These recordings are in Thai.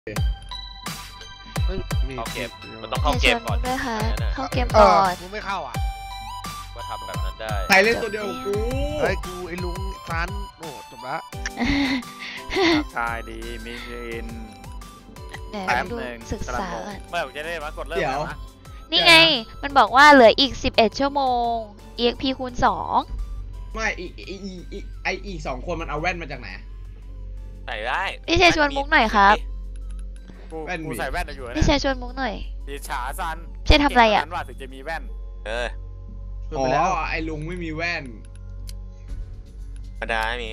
เข้าเกมมันต้องเข้าเกมก่อนด้วยค่ะเข้าเกมก่อนกูไม่เข้าอ่ะว่าทำแบบนั้นได้ใครเล่นตัวเดียวกูไอ้กูไอ้ลุงฟันโอ้จบละทายดีมีเงินแป๊บนึงศึกษาเมื่อผมจะได้มากดเริ่มเดี๋ยวนี่ไงมันบอกว่าเหลืออีก11ชั่วโมง EXP คูณ2 ไม่อีก2คนมันเอาแว่นมาจากไหนใส่ได้พี่เชชวนมุกหน่อยครับกูใส่แว่นอยู่พี่เชชวนมุกหน่อยดิฉาซันเชทำอะไรอ่ะว่าถึงจะมีแว่นอ๋อไอ้ลุงไม่มีแว่นธรรมดาไม่มี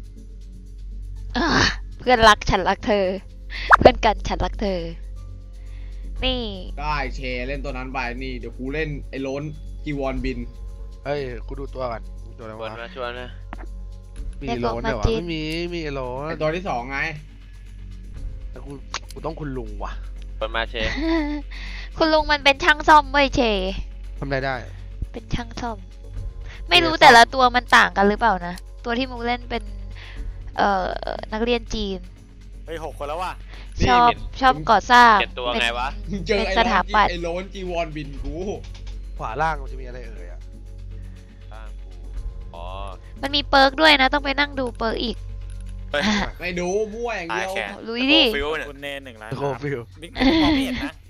เพื่อนรักฉันรักเธอเพื่อนกันฉันรักเธอนี่ได้เชเล่นตัวนั้นไปนี่เดี๋ยวกูเล่นไอ้โล้นจีวอนบินเฮ้ยกูดูตัวก่อนตัวอะไรวะชวนนะมีโล้นเดี๋ยวไม่มีโล้นตัวที่2ไงแต่กูต้องคุณลุงว่ะคนมาเชคุณลุงมันเป็นช่างซ่อมเว้ยเชทำอะไรได้เป็นช่างซ่อมไม่รู้แต่ละตัวมันต่างกันหรือเปล่านะตัวที่มุกเล่นเป็นนักเรียนจีนเฮ้ย6 คนแล้วว่ะชอบก่อสร้างเป็นตัวไงวะเจอไอ้โล้นจีวอนบินกูขวาล่างมันจะมีอะไรเอ่ยอ่ะอ๋อมันมีเปิร์กด้วยนะต้องไปนั่งดูเปิร์กอีกไม่ดูมั่วอย่างเดียวลุยดิคุณเนน1 ล้านโคฟิลบิ๊กมองไม่เห็นนะ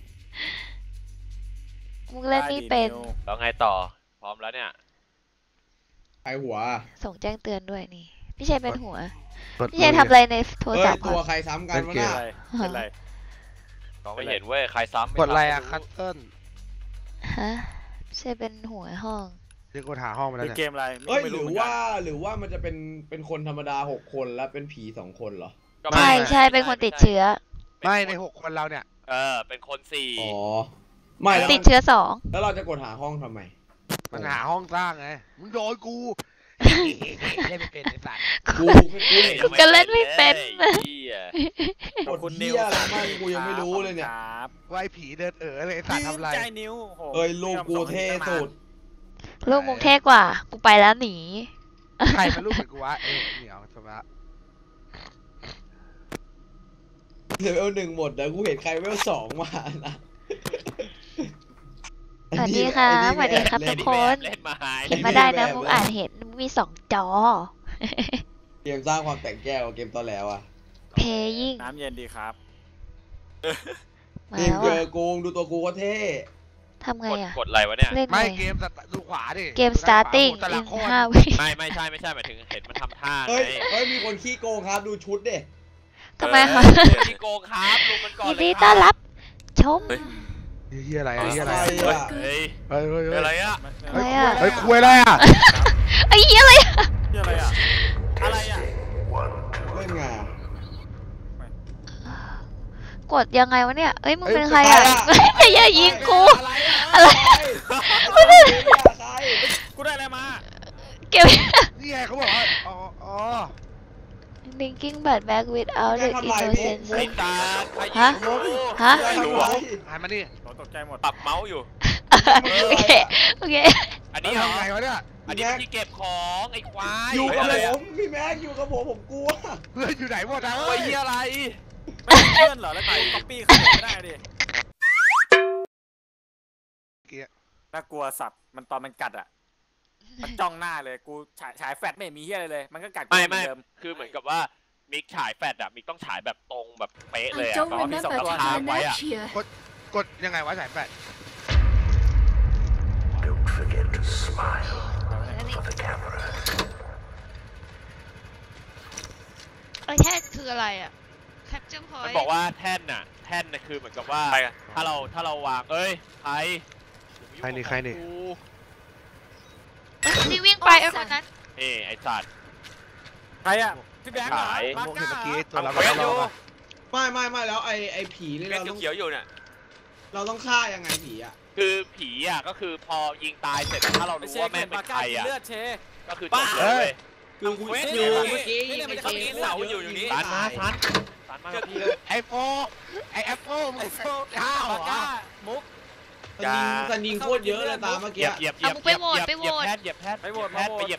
มุกเล่นนี่เป็นแล้วไงต่อพร้อมแล้วเนี่ยใครหัวส่งแจ้งเตือนด้วยนี่พี่ชัยเป็นหัวพี่ชัยทำอะไรในโทรศัพท์ตัวใครซ้ำกันวะเนี่ยเป็นไรไม่เห็นเว้ยใครซ้ำกดอะไรอะคัตเติ้ลฮะพี่ชัยเป็นหัวห้องเรียกกดหาห้องมาแล้วเนี่ยเกมอะไรหรือว่ามันจะเป็นคนธรรมดา6 คนแล้วเป็นผี2 คนเหรอใช่เป็นคนติดเชื้อไม่ใน6 คนเราเนี่ยเป็นคน4 อ๋อไม่ติดเชื้อ2 แล้วเราจะกดหาห้องทำไมมันหาห้องสร้างไงมึงโดนกูเล่นไม่เป็นไอ้สัตว์ก็เล่นไม่เป็นกดเหี้ยอะไรมั่งกูยังไม่รู้เลยเนี่ยว่าไอ้ผีเดินเลยไอ้สัตว์ทำไรใจนิ้วลูกกูเท่สุดลูกมุกเท่กว่ากูไปแล้วหนีใครมาลูกเหมือนกูวะเหนียวสบะเลเวล1หมดแต่กูเห็นใครเลเวล2มานะสวัสดีค่ะสวัสดีครับทุกคนเห็นมาได้นะมุกอ่านเห็นมี2 จอเกมสร้างความแต่งแก้วเกมตอนแล้วอะเพยิ่งน้ำเย็นดีครับเกมเจอกูดูตัวกูก็เท่ทำไงอ่ะกดอะไรวะเนี่ยไม่เกมดูขวาดิเกม starting in 5 วิไม่ใช่หมายถึงเห็นมันทำท่าไงมีคนขี้โกงครับดูชุดดิทำไมคะขี้โกงครับดูมันก่อนเลยยินดีต้อนรับชมเฮียอะไรเฮียอะไรอะไรอะเฮ้ยคุยอะไรอะไอ้เฮียอะไรอะอะไรอะเล่นไงกดยังไงวะเนี่ยเอ้ยมึงเป็นใครอะอย่ายิงกูอะไรกูได้อะไรมาเก็บนี่ไงเขาบอกว่าอ๋อ Thinking but back without the innocence ฮะไม่รู้หันมาดิตกใจหมดปรับเมาส์อยู่โอเคอันนี้เหรอไงวะเนี่ยอันนี้ที่เก็บของไอ้ควายอยู่กับผมพี่แม็กอยู่กับผมกลัวเพื่อนอยู่ไหนหมดนะไอ้เหี้ยอะไรไม่เพื่อนเหรอแล้วใครก๊อปปี้เขาไม่ได้ดิน่ากลัวสัตว์มันตอนมันกัดอ่ะมันจ้องหน้าเลยกูฉายแฟลชไม่มีเหี้ยอะไรเลยมันก็กัดกูเหมือนเดิมคือเหมือนกับว่ามิกฉายแฟลชอะมิกต้องฉายแบบตรงแบบเป๊ะเลยอะตอนที่ส่องกระทาไว้อะกดยังไงวะฉายแฟลชแท่นคืออะไรอะแคปเจอร์พอยต์มันบอกว่าแท่นน่ะคือเหมือนกับว่าถ้าเราวางใครนี่ที่วิ่งไปไอ้คนนั้นไอ้สัตว์ใครอะพี่แบงค์เหรอมาเมื่อกี้ตัวเราไม่แล้วไอ้ผีนี่เราเขียวอยู่เนี่ยเราต้องฆ่ายังไงผีอะคือผีอะก็คือพอยิงตายเสร็จถ้าเรารู้ว่าแม่งเป็นใครอะก็คือจบเลยคือเมื่อกี้เสาอยู่นี้ทันมาไอโฟไอแอปเปิลข้าวมุกสันยิงโคตรเยอะเลยตามเมื่อกี้เหยียบแพทไปเหยียบแพท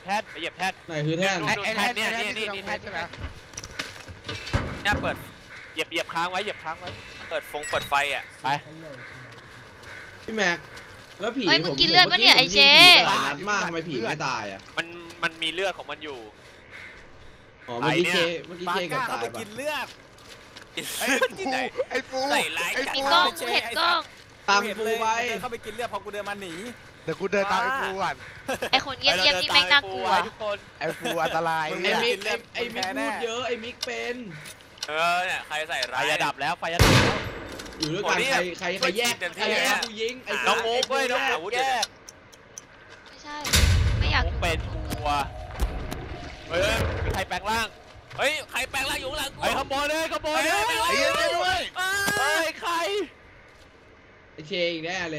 ไหนคือแท่นนี่แท่นใช่ไหมเนี่ยเปิดเหเหยียบค้างไว้เปิดไฟอ่ะไปพี่แม็กแล้วผีเฮ้ยมึงกินเลือดปะเนี่ยไอ้เจหลายนัดมากทำไมผีไม่ตายอ่ะมันมีเลือดของมันอยู่อ๋อเมื่อกี้เจกับเข้าตายไปปะกินเลือดไอ้ปูใส่ร้ายไอ้จัดมีปูกล้องกูเห็นกล้องตามเห็นกูเลยไปเข้าไปกินเลือดพอกูเดินมาหนีเดี๋ยวกูเดินตามไอ้ปูก่อนไอคนเงียบๆนี่แม่งน่ากลัวทุกคนไอ้ปูอันตรายไอ้เนี่ยมิกไอ้มิกพูดเยอะไอ้มิกเป็นเนี่ยใครใส่ไฟร้ายจะดับแล้วไฟจะอยู่ด้วยกันใครแยกใครแยกกูยิงไอ้น้องโอ๊กเว้ยน้องอาวุธแยกไม่ใช่ ไม่อยากโอ๊กเป็นชัวร์เฮ้ยมีใครแปลงร่างเฮ้ยใครแปลงร่างอยู่ข้างหลังกูไอ้ขโมยเลยขโมยเลยไอ้เหี้ยด้วยเฮ้ยใครไอ้เชอีกแน่เลย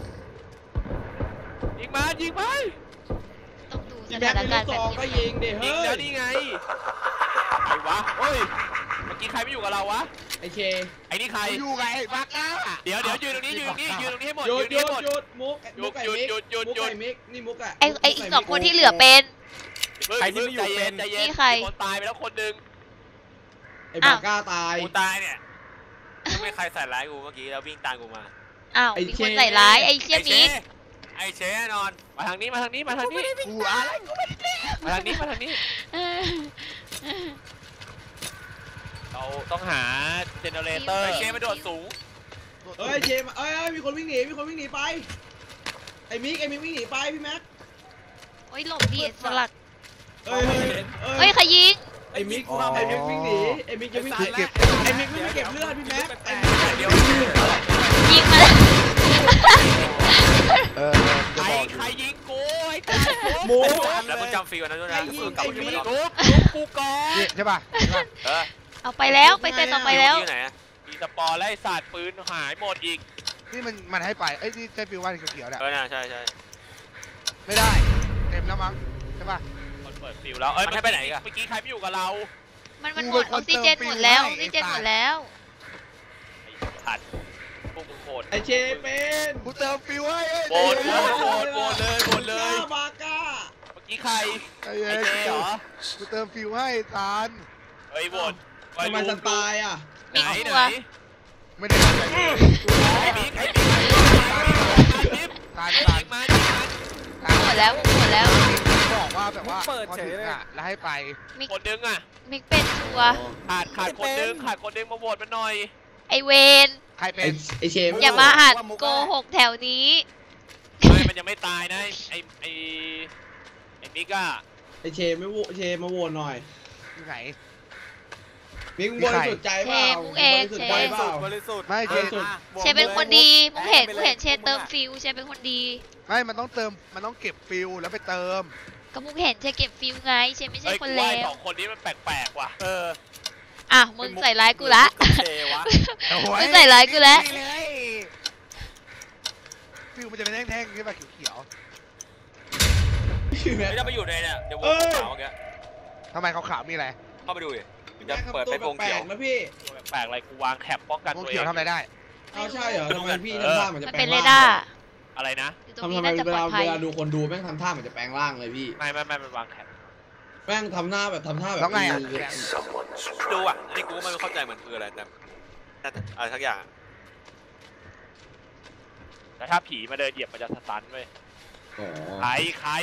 ยิงมันต้องดูสพี่แม็ถาก นเป็นการณ์แบบลูกซองก็นี้ยิงเด้ยิเฮ้งแล้วนี่ไงใครวะเฮ้ยเมื่อกี้ใครไม่อยู่กับเราวะไอ้เชไอ้นี่ใครอยู่ไงไอ้บ้าก้าเดี๋ยวยืนตรงนี้ยืนตรงนี้ให้หมดหยุดยืนตรงนี้ให้หมดหยุดมุกมุกไอ้มิกหยุดมุกไอ้มิกนี่มุกอะไออีกสองคนที่เหลือเป็นใครที่ไม่อยู่ใจเย็นนี่ใครคนตายไปแล้วคนหนึ่งไอ้บาก้าตายกูตายเนี่ยไม่ใครใส่ร้ายกูเมื่อกี้แล้ววิ่งตามกูมาอ้าวไอ้มีเชคนใส่ร้ายไอ้เชี่ยมิกไอ้เชแน่นอนมาทางนี้มาทางนี้มาทางนี้กูอะไรมาทางนี้มาทางนี้เราต้องหาเจเนเรเตอร์ไอ้เชมาโดดสูงเอ้ยเชมาเอ้ยมีคนวิ่งหนีไปไอ้มิกวิ่งหนีไปพี่แม็กโอ้ยหลบดิสลักเอ้ยเฮ้ยใครยิงไอ้มิกวิ่งหนีไอ้มิกจะวิ่งหนีไอ้มิกวิ่งไปเก็บเลือดพี่แม็กไอ้มิกเดี๋ยวยิงมาแล้วจะบอกใครยิงกูไอ้กูโม้แล้วมึงจำฟีวันนั้นด้วยนะไอ้มิกกูก่อนใช่ป่ะเอาไปแล้วไปเซตต่อไปแล้วที่ไหนมีสปอร์ไล่ศาสตร์ปืนหายหมดอีกนี่มันให้ไปไอ้นี่ใช่ฟิวว่าเขียวๆเนี่ยน่าใช่ไม่ได้เต็มแล้วมั้งใช่ป่ะคนเปิดฟิวแล้วเอ้ยมันให้ไปไหนกันเมื่อกี้ใครไม่อยู่กับเรามันหมดออกซิเจนหมดแล้วออกซิเจนหมดแล้วขัดพวกมึงโหดไอ้เชเป็นกูเติมฟิวให้โหวตเลยบาก้าเมื่อกี้ใครไอ้ไอ้เจเหรอกูเติมฟิวให้ทานเฮ้ยโหวตทำไมสันตายอ่ะไหนไม่ได้ตั้งใจไอ้บิ๊กทานมาหมดแล้วบอกว่าแบบว่าพอถึงอ่ะแล้วให้ไปคนนึงอ่ะมิกเป็นชัวร์ขาดคนนึงมาโหวตมันหน่อยไอเวนใครเป็นไอ้เชมอย่ามาหัดโกหกแถวนี้ไม่มันยังไม่ตายนะไอ้มิกอะไอ้เชมไม่โวเชมมาโหวตหน่อยที่ไหนมิกบริสุทธิ์ใจเปล่าบริสุทธิ์ใจเปล่าบริสุทธิ์ไม่เชเชเป็นคนดีมึงเห็นเชเติมฟิวเชเป็นคนดีไม่มันต้องเติมมันต้องเก็บฟิวแล้วไปเติมก็มึงเห็นเชเก็บฟิวไงเชไม่ใช่คนเลวสองคนนี้มันแปลกว่ะอ่ะมึงใส่ร้ายกูละเชวะมึงใส่ร้ายกูแล้วฟิวมันจะเป็นแท่งๆใช่ป่ะเขียวไม่ได้ไปอยู่ในเนี่ยเดี๋ยววงขาวเงี้ยๆทำไมขาวๆมีอะไรเข้าไปดูดิจะเปิดเป็นวงเขียวนะพี่แปลกอะไรกูวางแคปป้องกันวงตัวเอเขียวงทำอะไรได้เอาใช่เหรอทำไมพี่ทำท่าเหมือนจะมันแปลเป็งนเรร่างดาร์อะไรนะอยู่ตรงทำนี้ไมน่าจะเวปลอลาดภัยดูคนดูแม่งทำท่าเหมือนจะแปลงร่างเลยพี่ไม่มันวางแคปแม่งทำหน้าแบบทำท่าแบบแล้วไงอ่ะดูอ่ะอันนี้กูไม่เข้าใจเหมือนคืออะไรแต่อะไรสักอย่างแต่ถ้าผีมาเดินเหยียบมันจะสตันเว้ยอ๋อใคร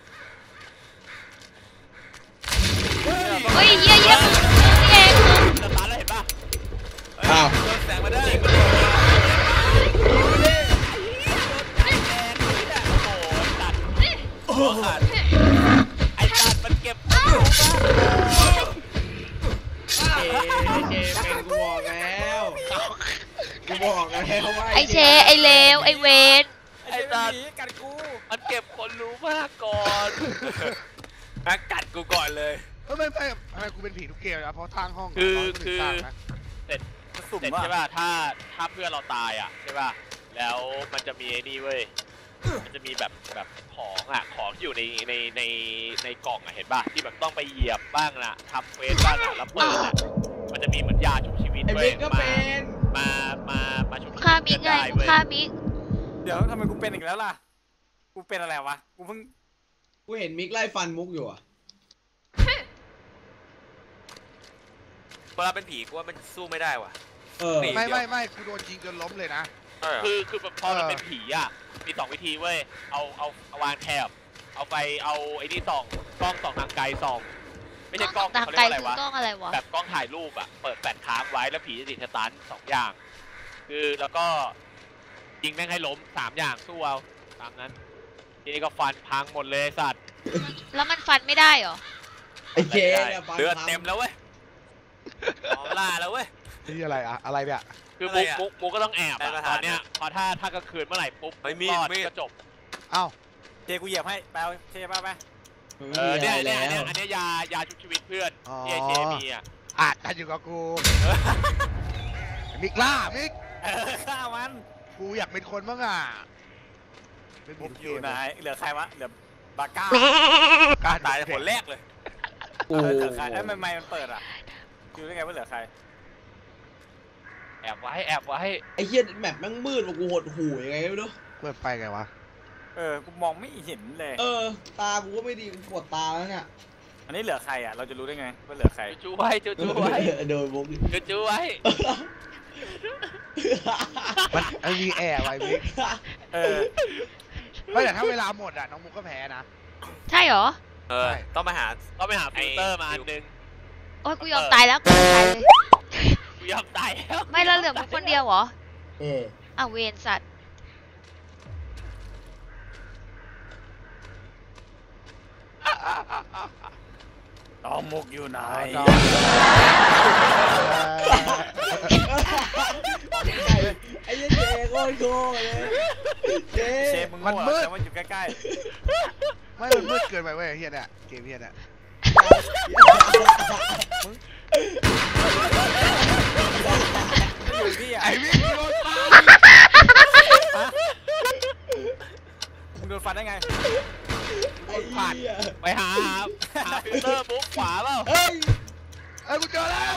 เฮ้ยเยี่ยนี่เองสตันแล้วเห็นป่ะอ้าวโดนแสงมาได้โอ้โหตัดไอ้ตัดมันเก็บเเจเป็นกูบอกแล้วว่าไอเชไอเลวไอเวนไอ้ตัดกัดกูมันเก็บคนรู้มากก่อน กัดกูก่อนเลยทำไมกูเป็นผีทุกเกมนะเพราะทางห้องเสร็จใช่ป่ะถ้าเพื่อนเราตายอ่ะใช่ป่ะแล้วมันจะมีไอ้นี่เว้ยมันจะมีแบบของอยู่ในกล่องอ่ะเห็นป่ะที่แบบต้องไปเหยียบบ้างนะทำเควสบ้างนะแล้วเปิดอ่ะมันจะมีเหมือนยาชุบชีวิตไอ้เว้มิยกก็เป็นมาชุบฆ่ามิกไงกูฆ่ามิกเดี๋ยวทำไมกูเป็นอีกแล้วล่ะกูเป็นอะไรวะกูเพิ่งกูเห็นมิกไล่ฟันมุกอยู่อ่ะเวลาเป็นผีกูว่ามันสู้ไม่ได้ว่ะไม่กูโดนยิงจนล้มเลยนะคือพอมันเป็นผีอ่ะมี2 วิธีเว้ยเอาวางแถบเอาไฟเอาไอ้นี่ส่องกล้องส่องทางไกลส่องไม่ใช่กล้องทางเขาไกเรีลยกว่าอะไรวะคือกล้องอะไรวะแบบกล้องถ่ายรูปอ่ะเปิดแฟลชค้างไว้แล้วผีจะติดสตัน2 อย่างคือแล้วก็ยิงแม่งให้ล้ม3 อย่างสู้เอาตามนั้นทีนี้ก็ฟันพังหมดเลยสัตว์แล้วมันฟันไม่ได้เหรอไอ้เจเนี่ยฟันเลือดพังเต็มแล้วเว้ยขอล่าแล้วเว้ยนี่อะไรอะอะไรเนี่ยคือมุกก็ต้องแอบอะตอนเนี้ยพอถ้ากลางคืนเมื่อไหร่ปุ๊บรอดก็จบเอ้าเจกูเหยียบให้แปลเจแปลไปเนี่ยไม่อันมีอะไรเนี้ยยาชุบชีวิตเพื่อนอ๋อที่ไอเจมีอ่ะอาจจะอยู่กับกูมิกล่ามิกฆ่ามันกูอยากเป็นคนบ้างอ่ะเป็นมุกอยู่ไหนเหลือใครวะเหลือบาก้าการตายคนแรกเลยโอ้เหลือใครไม่มันเปิดอ่ะคิวได้ไงว่าเหลือใครแอบไว้ไอ้เหี้ยแมปแม่งมืดว่ะกูหดหูยังไงไม่รู้เปิดไฟไงวะกูมองไม่เห็นเลยตากูก็ไม่ดีปวดตาแล้วเนี่ยอันนี้เหลือใครอ่ะเราจะรู้ได้ไงว่าเหลือใครจูไว้โดนมุกจูไว้มันมีแอร์ไว้มิกไม่แต่ถ้าเวลาหมดอ่ะน้องมุกก็แพ้นะใช่เหรอต้องไปหาฟิลเตอร์มาอันนึงโอ้ยกูยอมตายแล้วกูตายเลยกูยอมตายแล้วไม่แล้วเหลือมึงคนเดียวเหรอเอออ้าวเวรสัตว์ต่อมุกอยู่ไหนไอ้เหี้ยเจโคตรโง่เลยเจเชฟมึงมันมืดแต่ว่าอยู่ใกล้ไม่มันมืดเกินไปเว้ยเฮียเนี่ยเกมเฮียเนี่ยๆอยู่ที่ไอ้มิกโดนตามึงโดนฟันได้ไงไอ้เหี้ยไปหาฟิลเตอร์มุกขวาเปล่าเฮ้ยไอ้กูเจอแล้ว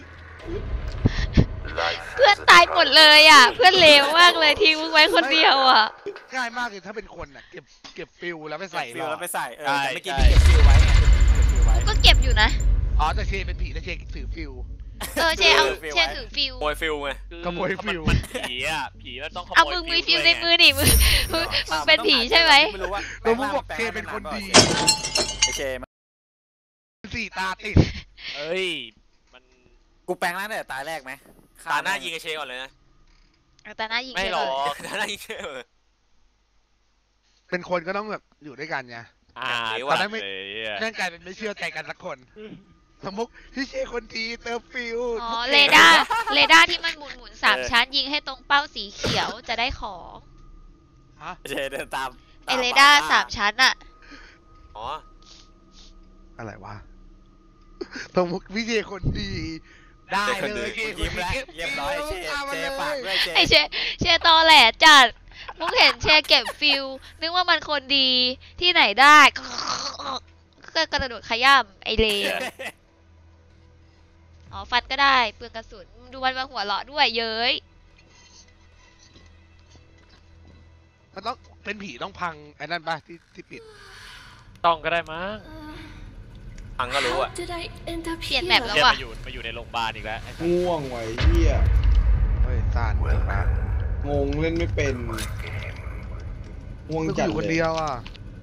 เพื่อนตายหมดเลยอ่ะ เพื่อนเลวมากเลยทิ้งมึงไว้คนเดียวอ่ะง่ายมากเลยถ้าเป็นคนอ่ะเก็บฟิลแล้วไปใส่ฟิวแล้วไปใส่แต่เมื่อกี้ใช่พี่เก็บฟิวไว้ไงเก็บฟิวไว้กูก็เก็บอยู่นะอ๋อแต่เชเป็นผีแต่เชถือฟิลเชถือฟิวโมยฟิลไงขโมยฟิลมันผีอ่ะผีมันต้องขโมยเอามึงมีฟิวในมือดิมึงเป็นผีใช่ไหมไม่รู้ว่าน้องมุกบอกเชเป็นคนดีไอเชมัน 4 ตาติดเอ้ยมันกูแปลงร่างตั้งแต่ตายแรกไหมตาหน้ายิงไอเชก่อนเลยนะแต่น่ายิงไม่หรอกตาหน้ายิงเชเลยเป็นคนก็ต้องแบบอยู่ด้วยกันไงตอนนั้นไม่นั่นกลายเป็นไม่เชื่อใจกันสักคนสมมุติพี่เชคนดีเติมฟิลอ๋อเรดาร์ที่มันหมุน3 ชั้นยิงให้ตรงเป้าสีเขียวจะได้ของฮะเชเดินตามไอเรดาร์3 ชั้นอ่ะอ๋ออะไรวะสมมุติพี่เชคนดีได้เลยเชยิ้มแล้วเรียบร้อยเชฝากด้วยเชไอเชตอแหลจัดมึงเห็นเชเก็บฟิลนึกว่ามันคนดีที่ไหนได้ก็กระโดดขย้ำไอเลวอ๋อฟันก็ได้เปลืองกระสุนดูมันมาหัวเราะด้วยเย้ยมันต้องเป็นผีต้องพังไอ้นั่นป่ะที่ปิดต้องก็ได้มั้งพังก็รู้อ่ะเปลี่ยนแมปแล้วเชี่ยว่ะมาอยู่ในโรงพยาบาลอีกแล้วง่วงไว้เหี้ยเฮ้ยซานเกิดมางงเล่นไม่เป็นง่วงมึงจัดอยู่คนเลเดียยวอ่ะ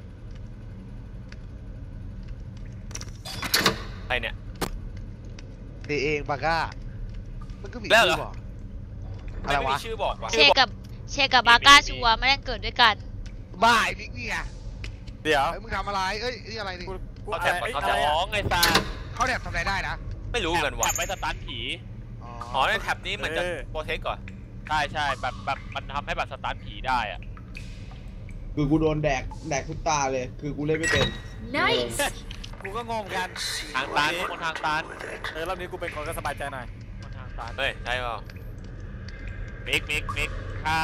ใครเนี่ยเองปากก้ามันก็มีแล้วเหรอชื่อบอกอะไรไม่วะมีชื่อบอกว่ะเชกับบาก้าชัวร์ไม่ได้เกิดด้วยกันบ้าไอ้นิกนี่ไงเดี๋ยวเฮ้ยมึงทำอะไรเอ้ยนี่อะไรนี่เขาแท็บก่อนเขาสแท็บองไอ้ตาเขาแดบทำอะไรได้นะไม่รู้เหมือนกันว่ะแอบไว้สตันผีอ๋อในแท็บนี้เหมือนจะโปรเทคก่อนใช่แบบมันทำให้แบบสตันผีได้อ่ะคือกูโดนแดกทุกตาเลย คือกูเล่นไม่เป็น Nice กูก็งงกันทางตันคนทางตันรอบนี้กูเป็นคนก็สบายใจหน่อยคนทางตันเฮ้ยใช่เปล่ามิก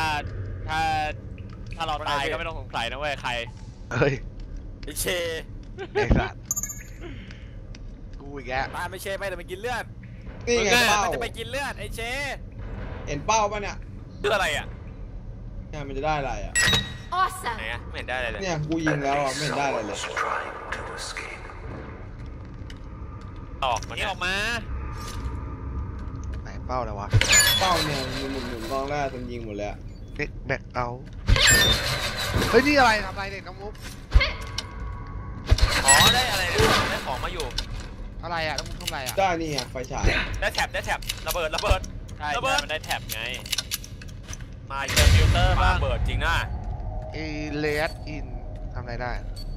ถ้าเราตายก็ไม่ต้องสงสัยนะเว้ยใครเฮ้ยไอเชไอ้สัตว์กูอีกแล้วตามไอเชไปแต่มันกินเลือดนี่ไงเป้ามันจะไปกินเลือดไอเชเห็นเป้าป่ะเนี่ยชื่ออะไรอ่ะเนี่ยมันจะได้อะไรอ่ะไหนอ่ะไม่เห็นได้อะไรเลยเนี่ยกูยิงแล้วอ่ะไม่เห็นได้อะไรเลยออกมานี่เนี่ยออกมาเป้าอะไรวะเป้าเนี่ยหมุนกองแรกจนยิงหมดเลยเด็กแบกเอาเฮ้ยนี่อะไรทำอะไรเนี่ยน้องมุกอ๋อได้อะไรเนี่ยได้ของมาอยู่อะไรอ่ะน้องมุกทำอะไรอ่ะได้นี่ไงไฟฉายได้แท็บระเบิดใช่ระเบิดมันได้แท็บไงมาเจอฟิลเตอร์บ้างระเบิดจริงนะเอเลสอินทำอะไรได้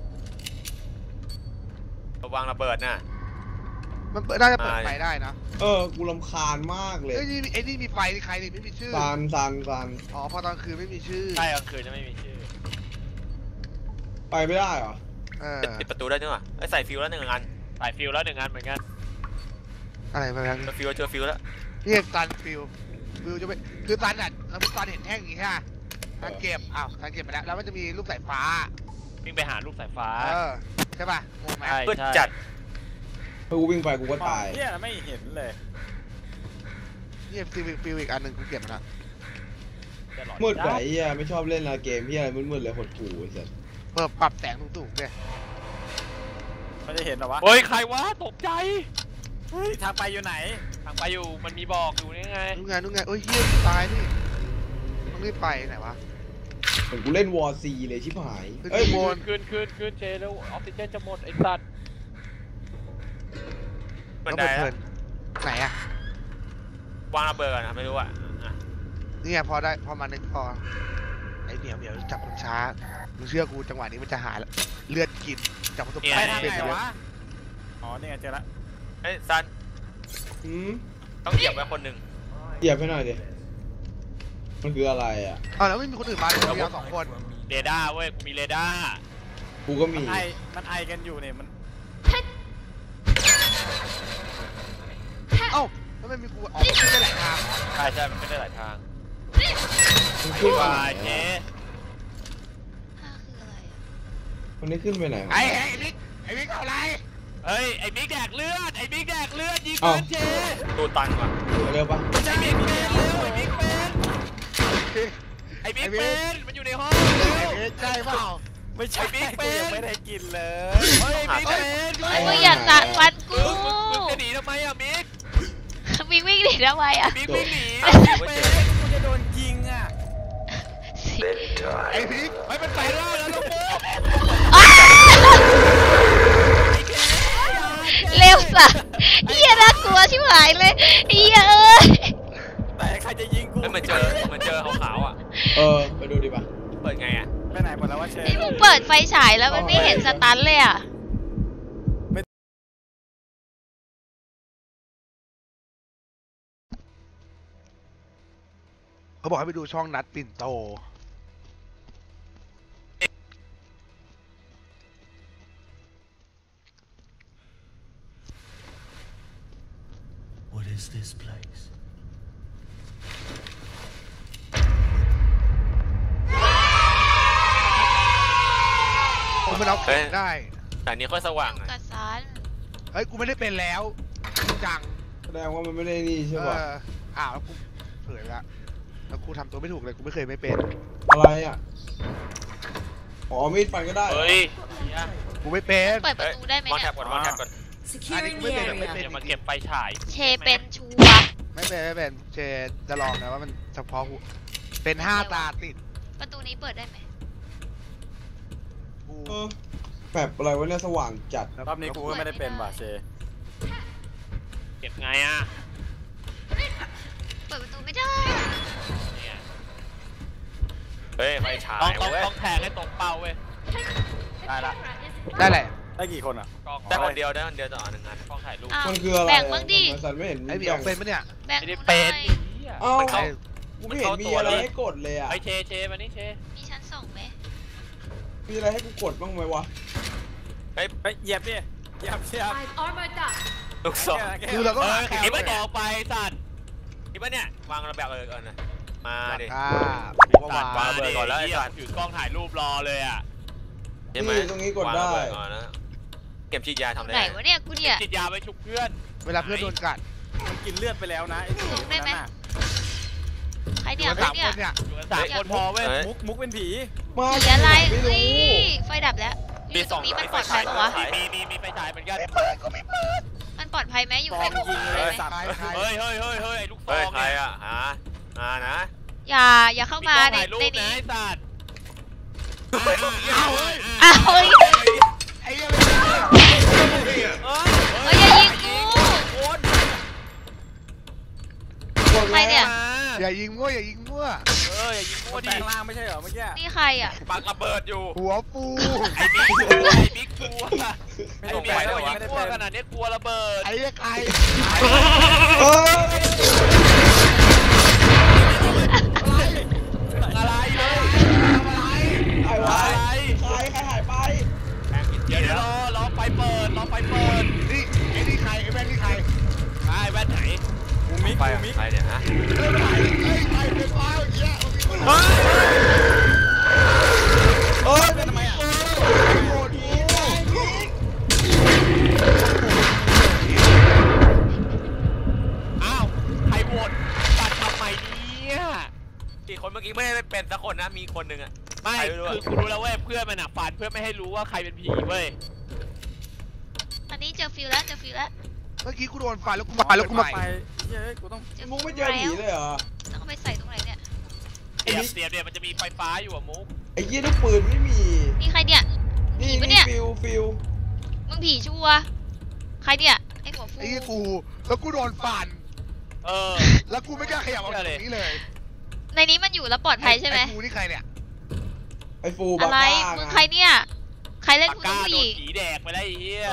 วางระเบิดน่ะมันน่าจะเปิดไฟได้นะกูรำคาญมากเลยเอ้ยนี่ไอ้นี่มีไฟนี่ใครนี่ไม่มีชื่อซันอ๋อพอตอนคืนไม่มีชื่อใช่กลางคืนจะไม่มีชื่อไปไม่ได้เหรอเออปิดประตูได้ด้วยไอ้ใส่ฟิลแล้ว1 อันสายฟิลแล้ว1 อันเหมือนกันอะไรมาแล้วเจอฟิลแล้วนี่ตันฟิลจะไปคือตันอ่ะเราเป็นตันเห็นแท่งอย่างงี้ใช่ไหมตันเก็บอ้าวตันเก็บไปแล้วแล้วมันจะมีลูกสายฟ้าวิ่งไปหาลูกสายฟ้าใช่ป่ะงงไหมใช่เพื่อจัดถ้ากูวิ่งไปกูก็ตายเฮียไม่เห็นเลยนี่ฟิลอีกอันหนึ่งกูเก็บมันละจะหลอนมืดไหวได้อ่ะไม่ชอบเล่นเกมที่อะไรมืดๆเลยหดหู่ไอ้สัสเปิดปรับแสงสูงๆด้วยไม่ได้เห็นหรอวะเฮ้ยใครวะตกใจเฮ้ยทางไปอยู่ไหนทางไปอยู่มันมีบอกอยู่นี่ไงนู่นไงเอ้ยเฮียตายนี่ต้องรีบไปไหนวะเหมือนกูเล่นวอร์ซีเลยชิบหายขึ้นเอ้ยข้างบนขึ้นเจแล้วออกซิเจนจะหมดไอ้สัตว์บันต้องไดไปเพลินไหนอะวางระเบิดนะไม่รู้อ่ะนี่ไงพอมานึกพอไอ้เหมียวจับคนช้ามึงเชื่อกูจังหวะนี้มันจะหาเลือดกินจับประสบไปการณ์ทางเป็นไหนเยอะวะ อ๋อนี่ไงเจอละเฮ้ยซันหืมต้องเหยียบไว้คนหนึ่งเหยียบให้หน่อยดิมันคืออะไรอ่ะอ้าวแล้วไม่มีคนอื่นมาเลยเราสองคนเรดาร์เว้ยกูมีเรดาร์กูก็มัมีนไอกันอยู่เนี่ยมันเอ้าแล้วไม่มีกูออกขึ้นได้หลายทางใช่มันไม่ได้หลายทางมันไอ้ขึ้นไปวาไหนยเจ๊มันได้ขึ้นไปไหนวะไอ้บิ๊กเอาอะไรเฮ้ยไอ้บิ๊กแดกเลือดยิงเอ้ามันเจ๊ตูตันว่ะเร็วปะไอ้บิ๊กเป็นเร็วไอ้บิ๊กเป็นมันอยู่ในห้องเร็วใช่เปล่าไม่ใช่ไอ้บิ๊กเป็กูนยังไม่ได้กินเลยเฮ้ยบิ๊กเป็นเฮ้ยมึงอย่าตัดฟันกูมึงจะหนีทำไมอะบิ๊กมิงวิ่งหนีทำไมอ่ะบิ๊กวิ่งหนีกูจะโดนยิงอ่ะไอ้บิ๊กไม่เป็นไปได้แล้วลูกโป่งเร็วสัสเฮียน่ากลัวชิบหายเลยเฮียเอ้ยแต่ใครจะยิงกูเฮ้ยเหมือนเจอขาวๆอ่ะไปดูดิปะเปิดไงอ่ะไปไหนหมดแล้ววะเชนไอ้มึงเปิดไฟฉายแล้วมันไม่เห็นสตันเลยอ่ะเขาบอกให้ไปดูช่องนัดปิ่นโต What is this place? ผมมันเอาเข็มได้แต่นี้ค่อยสว่างหน่อยกระสันเฮ้ยกูไม่ได้เป็นแล้วจังแสดงว่ามันไม่ได้นี่ใช่ปะอ้าวแล้วกูเผยละแล้วกูทำตัวไม่ถูกเลยกูไม่เคยไม่เป็นอะไรอ่ะอ๋อมีดฟันก็ได้เหรอเฮ้ยกูไม่เป็นเปิดประตูได้ไหมวางเนี่แท็ยบก่อนวางแท็บก่อนอันนี้กูไม่เป็นไม่เป็นอย่ามาเก็บไฟฉายเชเป็นชัวร์ไม่เป็นเจจะลองนะว่ามันเฉพาะหูเป็น5 ตาติดประตูนี้เปิดได้ไหมกูแบบอะไรวะเนี่ยสว่างจัดรอบนี้กูก็ไม่ได้เป็นว่ะเชเก็บไงอะเปิดประตูไม่ได้เนี่ยเฮ้ยไฟฉายต้องแทงให้ตรงเป้าเว้ยได้ละได้แหละได้กี่คนอ่ะกล้องได้คนเดียวต่อหนึ่งงานกล้องถ่ายรูปอ้าวมันคืออะไรแบ่งบ้างดิทำไมสันไม่เห็นไอ้เหมียวเป็นปะเนี่ยแบ่งไม่หได้นูหเป็น่นอยเอ้ามันเข้ากูไม่เห็นมีอะไรให้กดเลยอ่ะไอเชมานี่เชมีชั้นส่งไหมมีอะไรให้กูกดบ้างไหมวะไปเหยียบดิเหยียบเชียบ I've armored up. ลูกศรคือเราก็หาแคไอ้มไม่เลยบอกไปสัตว์คิดว่าเนี่ยวางระเบิดเลยก่อนนะมาดิว่าสัตว์วาางระเบิดก่อนแล้วไอ้สัตว์ถือกล้องถ่ายรูปรอเลยอ่ะใช่ไหมนี่ตรงนี้กดได้วางระเบิก่อนนะเก็บฉีดยาทำได้ไหนวะเนี่ยกูเนี่ยติดยาไปชุบเพื่อนเวลาเพื่อนโดนกัดมันกินเลือดไปแล้วนะไอ้ผีคนนั้นน่ะใครเนี่ยมันใครสามเนี่ยคนเนี่ยอยู่กัน3 คนพอเว้ยมุกเป็นผีมาสีอะไรไม่เฮ้รู้ยไฟดับแล้วอยู่ตรงนี้มันปลอดภัยปะวะมีไฟฉายเหมือนกันมันปลอดภัยไหมอยู่ในฟองยิงเลยไหมสัตว์เฮ้ยไอ้ลูกซอเฮ้ยงใครเนี่ยอ่ะนะอย่าเข้ามาในถ่ายรูปในนะนี้ไอ้สัตว์เอาเฮ้ยอ้าวเฮ้ยไอ้เหี้ยไม่ได้เฮ้ยอย่ายิงกู ใครเนี่ยอย่ายิงมั่วอย่ายิงมั่วอย่ายิงมั่วแปดิลงร่างไม่ใช่เหรอเมื่อกี้นี่ใครอ่ะปักระเบิดอยู่หัวฟูไอ้บิ๊กฟูอะไม่ไอ้ตกบิ๊กไปฟูแล้วยิไม่งได้มั่วเป็นขนาดนี้กลัวระเบิดไอ้เหี้ยใครอะไรเลยใครวะอะไรใครหายไปเดี๋ยวรอไฟเปิดนี่ไอ้นี่ใครไอ้แม่งนี่ใครไอ้แว่นไหนกูมิกไปกูมิกใครเนี่ยฮะเฮ้ยใครเป็นฟ้าอย่างเงี้ยมันมีคนเฮ้ยเอ้ยเป็นทำไมอ่ะโกรธกูอ้าวใครโหวตตัดทำไมเนี่ยกี่คนเมื่อกี้ไม่ได้เป็นสักคนนะมีคนหนึ่งอ่ะไม่ใครไม่รู้อะคือกูรู้แล้วเว้ยเพื่อนมันอ่ะฝันเพื่อไม่ให้รู้ว่าใครเป็นผีเว้ยอันนี้เจอฟิลแล้วเจอฟิลแล้วเมื่อกี้กูโดนฟันแล้วกูมาแล้วกูมาไปเฮ้ยกูต้องเจอมุกฟิไม่ลเจอผีเลยเหรอต้องเอาไปใส่ตรงไหนเนี่ยเสียบเนี่ยมันจะมีไฟฟ้าอยู่อะมุกไอ้ยี่ลูกปืนไม่มีนี่ใครเนี่ยนี่ผีปะเนี่ยฟิวมึงผีชัวร์ใครเนี่ยไอ้หัวฟูไอ้เหี้ยกูแล้วกูโดนฟันเออแล้วกูไม่กล้าขยับออกจากตรงนี้เลยในนี้มันอยู่แล้วปลอดภัยใช่ไหมอ้กูนี่ใครเนี่ยไอ้ฟูอะบ้าไรบ้ามึงใครเนี่ย ใครเล่นปากกูกาต้องผู้โดหนญิงผีแดกไปได้ไอ้เหี้ย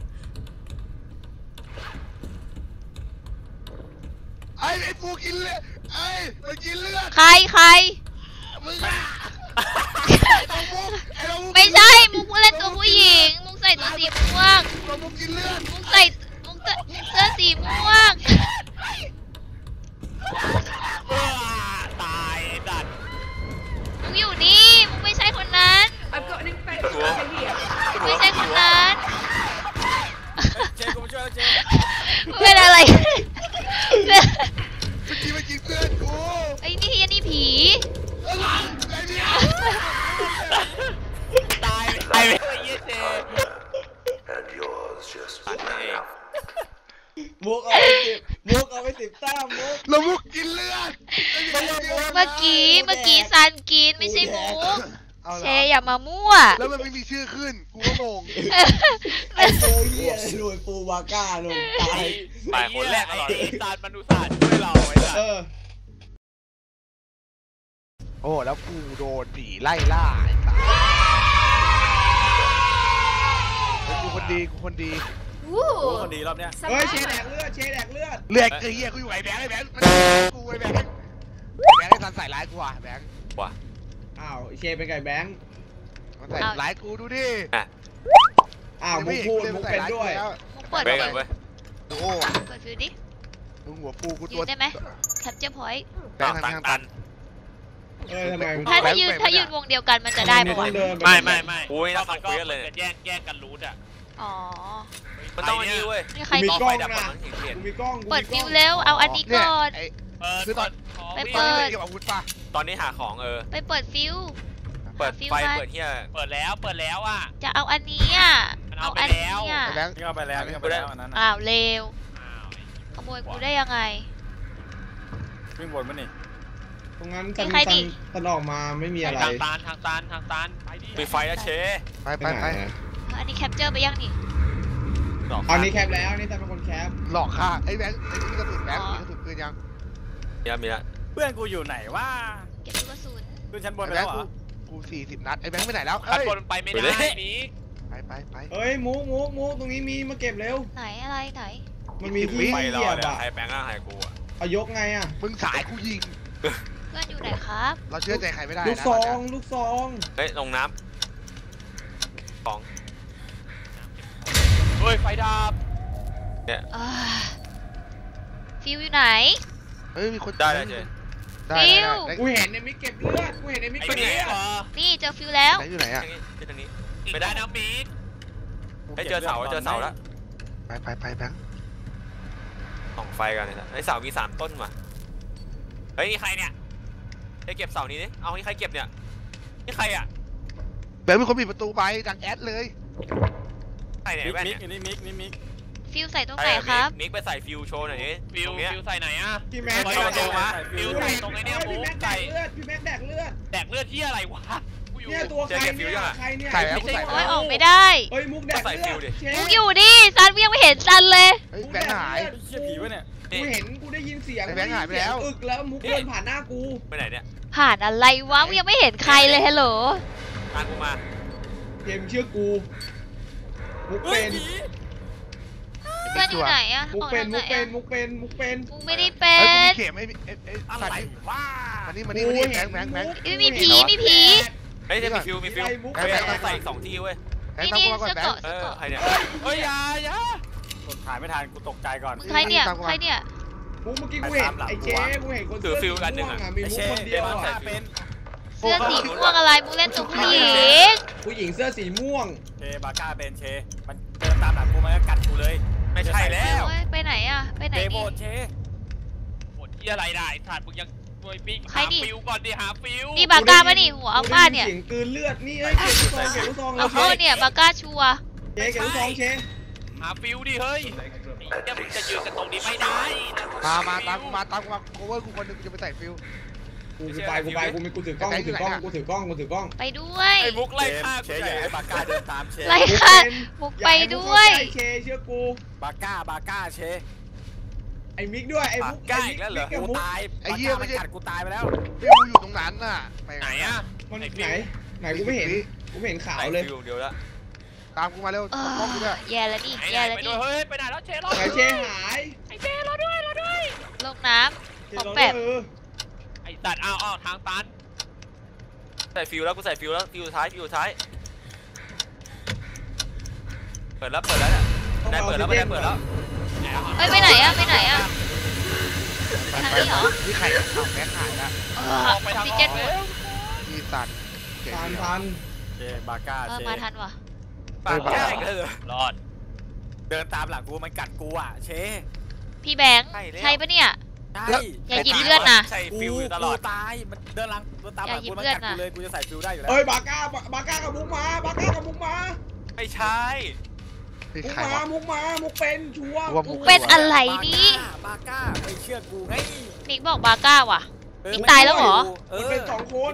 ไอ้ฟูกินเลือดไอ้มันกินเลือดใครมึงอะไอ้ตัวมุกไอ้ตัวมุกไม่ใช่มึงเล่นตัวผู้หญิงมึงใส่ตัวสีม่วงตัวมุกกินเลือดมึงใส่มึงเสื้อสีม่วงตายไอ้สัตว์มึงอยู่นี่มึงไม่ใช่คนนั้น I've got an infection over here. ไม่ใช่คนนั้นเจกูมาช่วยแล้วเจมึงเป็นอะไรเมื่อกี้มันกินเพื่อนกูไอ้นี่ผีไอ้เนี่ยตายไปไอ้เหี้ยเจตัดเองมุกเอาไป10แต้มมุกแล้วมุกกินเลือดเมื่อกี้ซันกินไม่ใช่มุกเอาเชเหรออย่ามามั่วแล้วมันไม่มีชื่อขึ้นกูก็งงไอ้โซเหี้ยหน่วยฟูบาก้าหนุ่มตายไปคนแรกตลอดไอ้ซานมันอุตส่าห์ช่วยเราไอ้สัตเอว์อโอ้แล้วกูโดนผีไล่ล่าไอ้สัสกูคนดีกูคนดีกูคนดีรอบเนี้ยเฮ้ยเชแดกเลือดเลือดไอ้เหี้ยกูอยู่ไอ้แบงค์ไอ้แบงค์มันกูไอ้แบงค์แบงค์ไอ้สันใส่ร้ายกูอ่ะแบงค์อ้าวเชเป็นไก่แบงค์มันใส่ร้ายกูดูดิอ้าวมุกพูดมุกเป็นด้วยมุกเปิดไปเปิกัดนเว้ยโอ้โหเปิดฟิวดิมึงหัวฟูกูยืตัวนได้ไหมแคปเจอร์พอยต์แบงค์ทางตันทำไมถ้ายืนวงเดียวกันมันจะได้ปะวะเดินไม่อุ้ยก็น่ามัฟันงก็คุยกันเลยจะแยกกันรูทอ่ะอ๋อมันต้องอันนี้เว้ยนี่ใครมีมีกล้องดับนะมันถึงเห็นกูมีกล้องเปิดฟิวเร็วเอาอันนี้เนี่ยก่อนไอ้คือตอนไปตอนเปินี้ดเก็บอาวุธป่ะตอนนี้หาของไปเปิดฟิวเปิดฟิวไฟมาเปิดเฮียเปิดแล้วอ่ะจะเอาอันนี้อ่ะมันเอาเอาไปอันแล้วนี้อ่ะไอ้แบงค์นี่เอาไปแล้วนี่เอาไปแล้วอันนั้นอ้าวเร็วขโมยกูได้ยังไงวิ่งบนมันนี่ตรงนั้นมีใครดิตันออกมาไม่มีอะไรทางตันไปดิมีไฟแล้วเชไปไปไปอันนี้แคปเจอร์ไปยังนี่อันนี้แคปแล้วนี่แต่เป็นคนแคปหลอกฆ่าไอ้แบงค์ไอ้นี่กระสุนแบงค์มีกระสุนปืนยังมีละเพื่อนกูอยู่ไหนวะเก็บลูกกระสุนขึ้นชั้นบนไอ้ไปแบแล้งวค์เหรอกู40 นัดไอ้แบงค์ไปไหนแล้วขับเอ้ยบนไปไม่ได้มีไปเอ้ยมุกตรงนี้มีมาเก็บเร็วไหนอะไรไหนมันมีที่ไฟเหรอยียบเลยอ่ะให้แบงค์อ่ะให้กูอ่ะเอายกไงอ่ะมึงสายกูยิงเพื่อนอยู่ไหนครับเราเชื่อใจใครไม่ได้ลูกนะซตออนงเนี้ยลูกซองเฮ้ยลงน้ำของเฮ้ยไฟดับอ่าฟิวอยู่ไหนเฮ้ยมีคนได้เลยเชได้ฟิวกูเห็นในมิกเก็บเลือดกูเห็นในมิกไอ้เก็บนี่เลือดเหรอนี่เจอฟิวแล้วไหนอยู่ไหนอ่ะทางนี้ไม่ได้นะมีดเฮ้ยเจอเสาแล้วไปแบงค์ส่องไฟกันเลยนะไอ้เสามี3ต้นว่ะเฮ้ยนี่ใครเนี่ยไอ้เก็บเสานี้ดิเอานี่ใครเก็บเนี่ยนี่ใครอ่ะแบงค์มีคนปิดประตูไปดังแอดเลยใครเนี่ยมิกแว่นมิเนี่ยกอันนี้มิกนี่มิกฟิฟิวใส่ตรงไหนครับมิกไปใส่ฟิวโชว์หน่อยดิฟิวตรงเนี้ยฟิวใส่ไหนอะพี่แม็กฟิวแดใส่กตรงเลือดฟิวใส่ตรงไอ้เนี่ยพี่มุแม็กกแดใส่กเลือดพี่แม็กแดกเลือดแดกเลือดที่อะไรวะกูอยู่เนี่ยตัวใครเนี่ยใครเนี่ยใส่แล้วไม่ใช่ใส่โอ้ยแล้วออกไม่ได้เฮ้ยมุกแดกเลือดเชมุฟกอยู่ดิซันยังไม่เห็นซันเลยเฮ้ยแบงค์หายไอ้เหี้ยผีวะเนี่ยกูเห็นกูได้ยินเสียงไอ้แบงค์หายไปแล้วอึกแล้วมุกเดินผ่านหน้ากูไปไหนเนี่ยผ่านอะไรวะยังไม่เห็นใครเลยฮัลโหลตามกูมาเกมเชื่อกูมุกเฮ้เป็ยนผีเพื่อนอยู่ไหนอะมุกออกเป็นทางไหนมุกเป็นอะมุกเป็นมุกไม่ได้เป็เฮ้ยกูมีนเข็มไอ้อะไรสัตว์วะมานี่มานี่มานี่แบงค์เอ้ยมีผีมีผีเฮ้ยมีฟิวมีฟิวแบงค์ต้องใส่อีก2ที่เว้ยแบงค์นี่ตามนี่กูมาก่อนเสื้อแบงเกาะค์เสื้อเกาะใครเนี่ยเฮ้ยอย่ากดถ่ายไม่ทันกูตกใจก่อนใครเนี่ยใครเนี่ยมุกเมื่อกี้กูเห็นไอ้เจ๊กูเห็นคนเสื้อสีม่วงอะมีไอ้มุกเชคนเดียวบ้าอะเป็นเสื้อสีม่วงอะไรมุกเล่นตัวผู้หญิงผู้หญิงเสื้อสีม่วงเชบาก้าเป็นเชมันเดินตามหลังกูมันก็กัดกูเลยไม่ใช่แล้วโอ้ยไปไหนอะไปไหนเชโบดีเชหมดที่อะไรได้ไอ้สัตว์มึงยังมวยปิ้งใครหาดิฟิวก่อนดิหาฟิวนี่บาก้าปะนี่หัวเอาป้าเนี่ยเสียงกลืนเลือดนี่เอ้ยเก็บลูกซองเอาเข้าเนี่ยบาก้าชัวร์เก็บลูกซองเชหาฟิวดิเฮ้ยไอ้เหี้ยมึงจะยืนกันตรงนี้ไม่ได้มาตามกูมาโคเวอร์กูคนนึงกูจะไปใส่ฟิวกูถือกล้องกูถือกล้องไปด้วยไอ้มุกไล่ฆ่าเชกูอย่าเลยให้บาก้าเดินตามเชไล่ค่ะมุกไปด้วยเชเชื่อกูบาก้าเชไอ้มิกด้วยไอ้มุกกูตายมันกัดกูตายไปแล้วฟิวอยู่ตรงนั้นน่ะไปไหนอะมันไหนกูไม่เห็นขาวเลยฟิวเดียวละตามกูมาเร็วเอป้องกูด้วยอแย่แล้วนี่ไหนแย่แล้วไปนี่ด้วยเฮ้ยไปไหนแล้วเชรอดไหนเชหายไอ้เชรอด้วยลงน้ำของแบบไอ้สัตว์เอาทางตันใส่ฟิวแล้วกูใส่ฟิวแล้วฟิวท้ายเปิดแล้วเนี่ยได้เปิดแล้วไม่ได้เปิดแล้วเอ้ยไปไหนอะไปไหนอะทางนี้เหรอนี่ไข่เอาแบงค์หายละเออออกไปทางซิอเจอน กหมแล้ดวนี่สัตว์ทันเชบาก้าเอเชอมาทันว่ะปากแก้กันเลยรอดเดินตามหลังกูมันกัดกูอ่ะเชพี่แบงค์ใช่ปะเนี่ยใช่อย่าหยิบเลือดนะใส่ฟิวอยู่ตลอดตายมันเดินตามหลังกูมันกัดกูเลยกูจะใส่ฟิวได้อยู่แล้วเอ้ยบาก้ากับมุกมาไม่ใช่คือไข่วะมุกเป็นชัวร์มุกเป็นอะไรนี่บาก้าไม่เชื่อกูไงมิกบอกบาก้าว่ะ มิกตายแล้วเหรอมันเป็นสองคน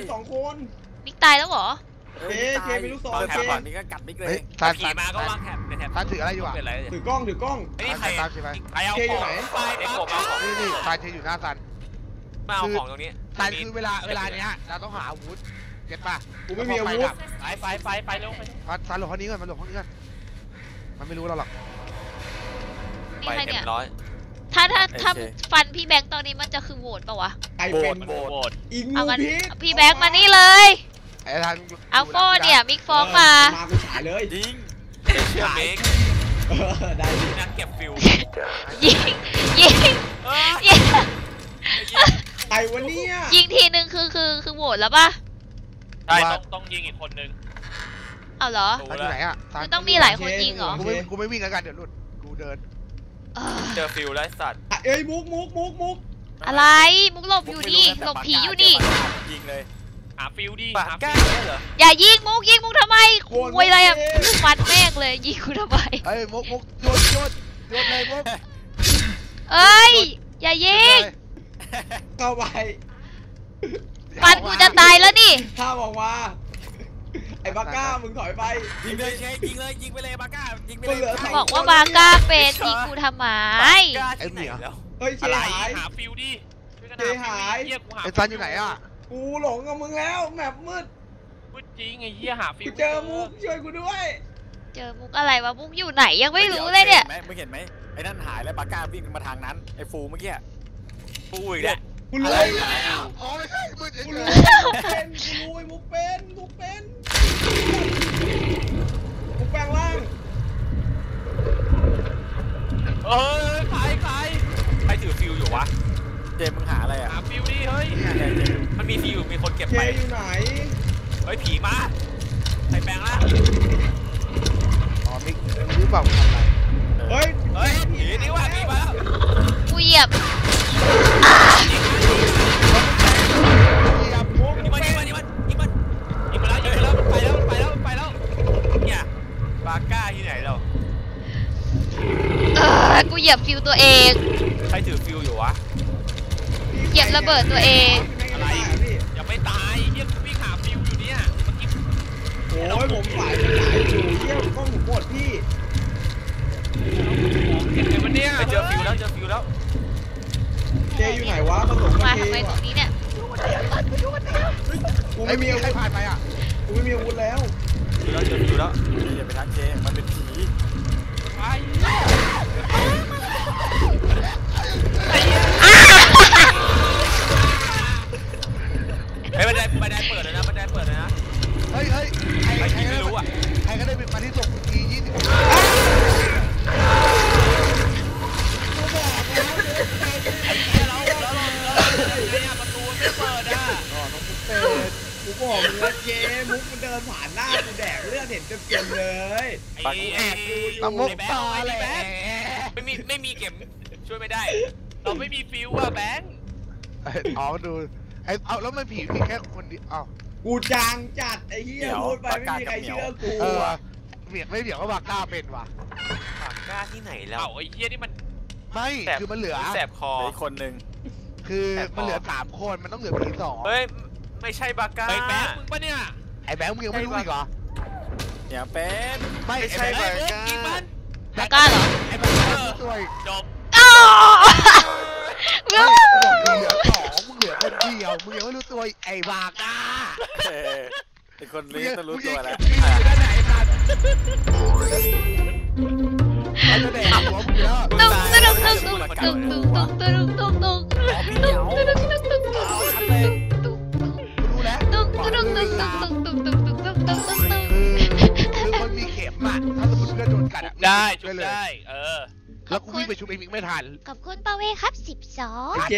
มิกตายแล้วเหรอเชไม่รู้สองตอนแถบก่อนนี่ก็กัดมิกเลยเฮ้ยซันผีมาก็วางแถบเป็นแถบซันถืออะไรอยู่อ่ะเป็นไรถือกล้องไอ้ใครตามใช่ไหมใครเอาของไปเด็กผมเอาของนี่ซันอยู่หน้าซันมาเอาของตรงนี้ซันคือเวลาเนี้ยเราต้องหาอาวุธเก็ตป่ะกูไม่มีอาวุธไปเร็วไปซันหลบห้องนี้ก่อนมันหลบห้องนี้ก่อนมันไม่รู้เราหรอกนี่ไปใครเต็เนี่ยมร้อยถ้าฟันพี่แบงค์ตอนนี้มันจะคือโหวตปะวะไก่เป็นโบดอีงูเอากันพิษพี่แบงค์มานี่เลยไอ้ทันอัลโฟเนี่ยมิกฟ้องมากูฉายเลยยิงเชื่อเมกได้นักเก็บฟิวยิงยิงเออยิงไก่วันนี้ยิงทีนึงคือโหวตแล้วปะใช่ต้องยิงอีกคนนึงเอาเหรอซันอยู่ไหนอ่ะมันต้องมีหลายคนยิงเหรอกูไม่วิ่งแล้วกันเดี๋ยวหลุดกูเดินเออเจอฟิวแล้วสัตว์เอ้ยมุกอะไร มุกหลบอยู่นี่หลบผีอยู่นี่ยิงเลยหาฟิวดิปากหาแก้ฟิวเหรออย่ายิงมุกทำไมคุยอะไรอะฟันแม่งเลยยิงกูทำไมเอ้ยมุกโยนเลยมุกเอ้ยอย่ายิงเข้าไปฟันกูจะตายแล้วนี่ถ้าบอกว่าไอ้บาก้ามึงถอยไปยิงเลยเชยิงเลยยิงไปเลยบาก้ายิงไปก็เลยเหลือสองบอกว่าบาก้าเป็นยิงกูทำไมกล้าที่ไหนแล้วเฮ้ยเชอะไรหายหาฟิวดิช่วยกันเจ๊หายเฮียกูหาไอ้ซันอยู่ไหนอ่ะกูหลงกับมึงแล้วแมปมืดพูดจริงไอ้เฮียหาฟิกูวเจอมุกช่วยกูด้วยเจอมุกอะไรวะมุกอยู่ไหนยังไม่รู้เลยเนี่ยมึงเห็นไหมไอ้นั่นหายแล้วบาก้าวิ่งมาทางนั้นไอ้ฟูเมื่อกี้ฟูอีกแล้วกูรู้อ๋อไม่ใช่มืดเฉกูยรู้ไอ้มุกเป็นมุกแปลงร่างเออใครถือฟิวอยู่วะเจมมึงหาอะไรอ่ะหาฟิวดิเฮ้ยมันมีฟิวมีคนเก็บเชไปอยู่ไหนเฮ้ยผีมาใส่แปลงละอ๋อมิกหรือเปล่าทำอะไรเฮ้ยเฮ้ยผีนี่ว่าผีมาแล้วกูเหยียบมุกยิงมันไปแล้วเนี่ยบาก้าที่ไหนเราเหยียบฟิวตัวเองใครถือฟิวอยู่วะเหยียบระเบิดตัวเองอะไรยังไม่ตายเฮียกูวิ่งหาฟิวอยู่เนี่ยเมื่อกี้โอ้ยผมสายอยู่เที่ยวกล้องผมหมดพี่เห็นไหมวันเนี้ยไปเจอฟิวแล้วเจอฟิวแล้วเจอยู่ไหนวะผสมมากับทำไมเจตรงนี้เนี่ยกูไอ้ไม่มีมีอาใครวุธผ่านไปอ่ะกูไม่มีอาวุธแล้วฟิวแล้วเจอฟิวแล้วอย่าไปทักเจมันเป็นผีไปเฮ้ยบันไดเปิดเลยนะบันไดเปิดเลยนะเฮ้ยใครใครก็ไม่ได้รู้อ่ะใครก็ได้เป็นมาที่ส่งกูที20 ไอ้เหี้ยเราเนี่ยประตูไม่เปิดอ่ะกูบอกมึงว่าเจมุกมันเดินผ่านหน้ากูแดกเลือดเห็นเต็มๆเลยไอ้แอบดูอยู่ตะมุกไอ้แบต่องค์แหไอ้ละแบงค์ไม่มีเข็มช่วยไม่ได้ เราไม่มีฟิวอะแบงค์อ๋อดูไอ้เอาแล้วมันผีมีแค่คนเดียวอ้าวกูจางจัดไอ้เหี้ยพูดไปไม่มีใครเชื่อกูเบียดไม่เบียดก็บากล้าเป็นว่ะปากกล้าที่ไหนแล้วเอ้าไอ้เหี้ยนี่มันไม่แสบคือมันเหลือแสบคออีกคนนึงคือมันเหลือ3 คนมันต้องเหลือผี2 เฮ้ยไม่ใช่บาก้าไอ้แบงค์มึงปะเนี่ยไอ้แบงค์มึงยังไม่รู้อีกเหรออย่าเป็นไม่ไม่ไอ้ใช่แบบางค์ก้ายิงมันบาก้าเหรอไอ้แบงค์รู้ตัวอีกจบอ้าวไม่บอกมึงเหลือ2มึงเหลือคนเดียวมึงยังไม่รู้ตัวอีกไอ้บาก้าไอ้คนนี้ต้องรู้ตัวแล้วมึงยังอยู่ด้านไหนกันเขาจะแดกหัวมึงแล้วตุ้งตุ้งตุ้งตุ้งตุ้งตุ้งตุ้งตุ้งตุ้งตุ้งตุ้งตุ้งตุ้งตุ้งตุ้งตุ้งรู้แล้วตุ้งตุ้งตุ้งตุ้งตุ้งตุ้งตุ้งตุ้งตุ้งตุ้งตุ้งตุ้งคือคนมีเข็มอ่ะถ้าสมมติเพื่อนโดนกัดอ่ะได้ชุบเลยได้แล้วกูวิ่งไปชุบไอ้มิกไม่ทันขอบคุณปาเวครับไอ้เจ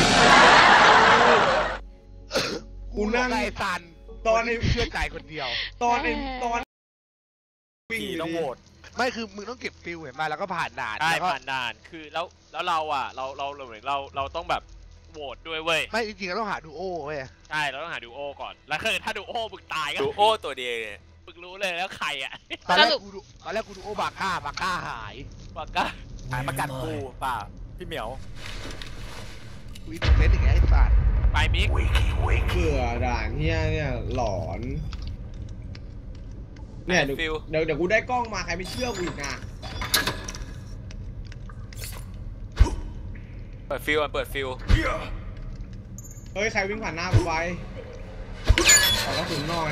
กูนั่งไอ้ซันตอนไอ้เชื่อใจคนเดียวตอนวิ่งผีอยู่ต้องดีโหวตไม่คือมึงต้องเก็บฟิลเห็นมาแล้วก็ผ่านด่านได้แล้วก็ผ่านด่านคือแล้วเราอ่ะเราต้องแบบโหวตด้วยเว้ยไม่จริงๆเราต้องหาดูโอเว้ยใช่เราต้องหาดูโอก่อนแล้วคือถ้าดูโอมึงตายก็ดูโอ้ตัวเดียวเนี่ยมึงรู้เลยแล้วใครอ่ะตอนแรกกูดูโอบาก้าหายบอกก็หายประกัดกูเปล่าพี่เหมียวกูอินเซนต์อย่างเงี้ยไอ้สัตว์ไปมิกเบื่อด่านเฮียเนี่ยหลอนเนี่ยเดี๋ยวกูได้กล้องมาใครไม่เชื่อกูอีกนะเปิดฟิวเปิดฟิวเฮ้ยใครวิ่งผ่านหน้ากูไปขอกระสุนหน่อย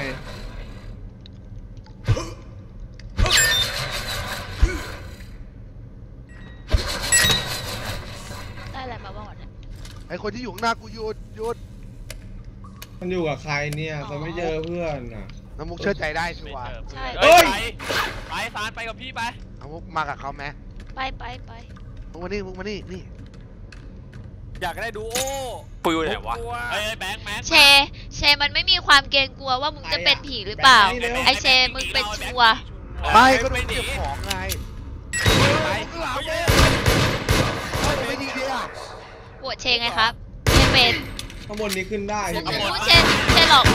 ได้อะไรมาบ้างวะเนี่ยไอ้คนที่อยู่ข้างหน้ากูหยุดมันอยู่กับใครเนี่ยเราไม่เจอเพื่อนอ่ะน้ำมุกเชื่อใจได้ชัวร์เฮ้ยไปซานไปกับพี่ไปน้ำมุกมากับเขาไหมไปไปไปมุกมานี่นี่อยากได้ดูโอ้ฟิวไหนวะเฮ้ยแบงค์แมนเชมันไม่มีความเกรงกลัวว่ามึงจะเป็นผีหรือเปล่า ไอเชมึงเป็นชัวร์ไม่ก็ไปต้องหนีเก็บของไงไปข้างหลังเนี่ยไม่ดีเนี่ยปวดเชไงครับเชเป็นข้างบนนี้ขึ้นได้ใช่ไหมรู้เชหลอก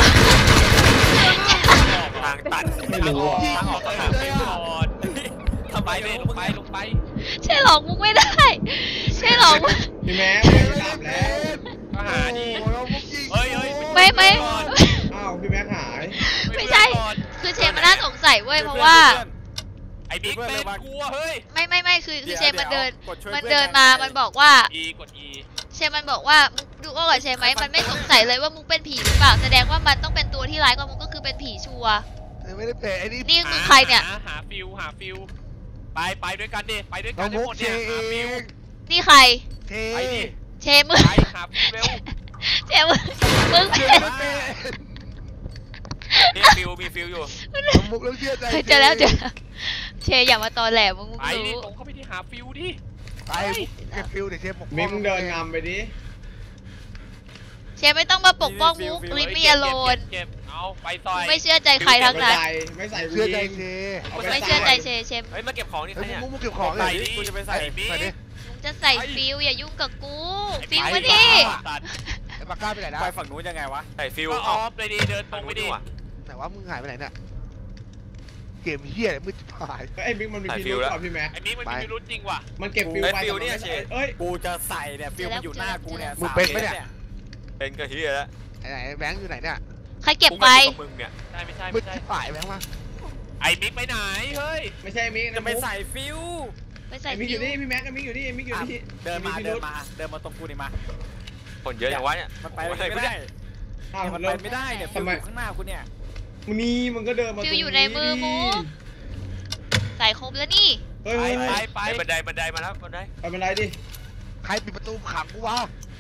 ทางตันไม่รู้อ่ะทางออกทางฟิวก่อนทำไมเลยลงไปเชหลอกมุกไม่ได้ เชหลอกพี่แม็กไม่ได้ดับแล้วก็หาดีโอ้ยมุกยิงเฮ้ยไม่อ้าวพี่แม็กหายไม่ใช่ คือเชมันน่าสงสัยเว้ยเพราะว่าไอ้บิ๊กเป็นกลัวเฮ้ยไม่คือเชมันเดินกช่วยมันพื่อเดินมามันบอกว่ากด E เชมันบอกว่ามุกดูโอ้กับเชไหมมันไม่สงสัยเลยว่ามุกเป็นผีหรือเปล่า แสดงว่ามันต้องเป็นตัวที่ร้ายกว่ามุกก็คือเป็นผีชัวร์ไม่ได้เป็นไอ้นี่นี่คือใครเนี่ยหาฟิวไปด้วยกันดิไปด้วยกัน้นองทั้มุงกหมดเชเนี่ยหาฟิวนี่ใครเทไปดิเชมึงไปหาฟิวเร็วเชมึงเป็นไม่เป็นนี่มีฟิวอยู่น้องมุกต้องเชื่อใจเจอแล้วเชอย่ามาตอแหลมุกไปดิรู้ตรงเข้าไปที่หาฟิวดิไปเก็บฟิลเดี๋ยวเชฟปกป้องมิกมึงเดินนำไปดิเชไม่ต้องมาปกป้องมุกลิมีอโลนเก็บเอาไปต่อยไม่เชื่อใจใครทั้งนั้นไม่ใส่เชื่อใจเชไม่เชื่อใจเชมเฮ้ยมาเก็บของนี่ใครเฮ้ยเนี่ยมุกเก็บของใส่เลยดิกูจะไปใส่บิ๊กใส่ดิมึงจะใส่ฟิวอย่ายุ่งกับกูฟิวไปมาดิตัดไอ้ปากก้าไปไหนนะไปฝั่งนู้นยังไงวะใส่ฟิวก็อเอาอฟเลยดิเดินตรงไปดิไหนว่ามึงหายไปไหนเนี่ยเกมเฮียอะไรมืดชิบหายไอ้มิกมันมีพิรุธก่อนพี่แม็กไอ้นี้มันมีพิรุธจริงว่ะมันเก็บฟิวไปเอ้ยกูจะใส่เนี่ยฟิลมันอยู่หน้ากูเนี่ยมึงเป็นปะเนี่ยเป็นก็เฮียแล้วไหนแบงค์อยู่ไหนเนี่ยใครเก็บไปกูกับมึงเนี่ยใช่ไม่ใช่มืไม่ดใช่ชิบหายแบงค์มาไอ้มิกไปไหนเฮ้ยไม่ใช่มิกจะไปใส่ฟิลไปใส่ไอ้มิกอยู่นี่พี่แม็กไอ้มิกอยู่นี่ไอ้มิกอยู่นี่เดินมาตรงกูนี่มาคนเยอะอย่างวะเนี่ยมันไปไม่ได้อ้าวมันแล้วไปไม่ได้เนี่ยฟิลอยู่ข้างหน้ากูเนี่ยนี่มันก็เดินมาฟิวอยู่ในมือมูใส่ครบแล้วนี่เฮ้ยไปไอ้บันไดมาแล้วบันไดไปเป็นไรดิใครปิดประตูขังกูวะ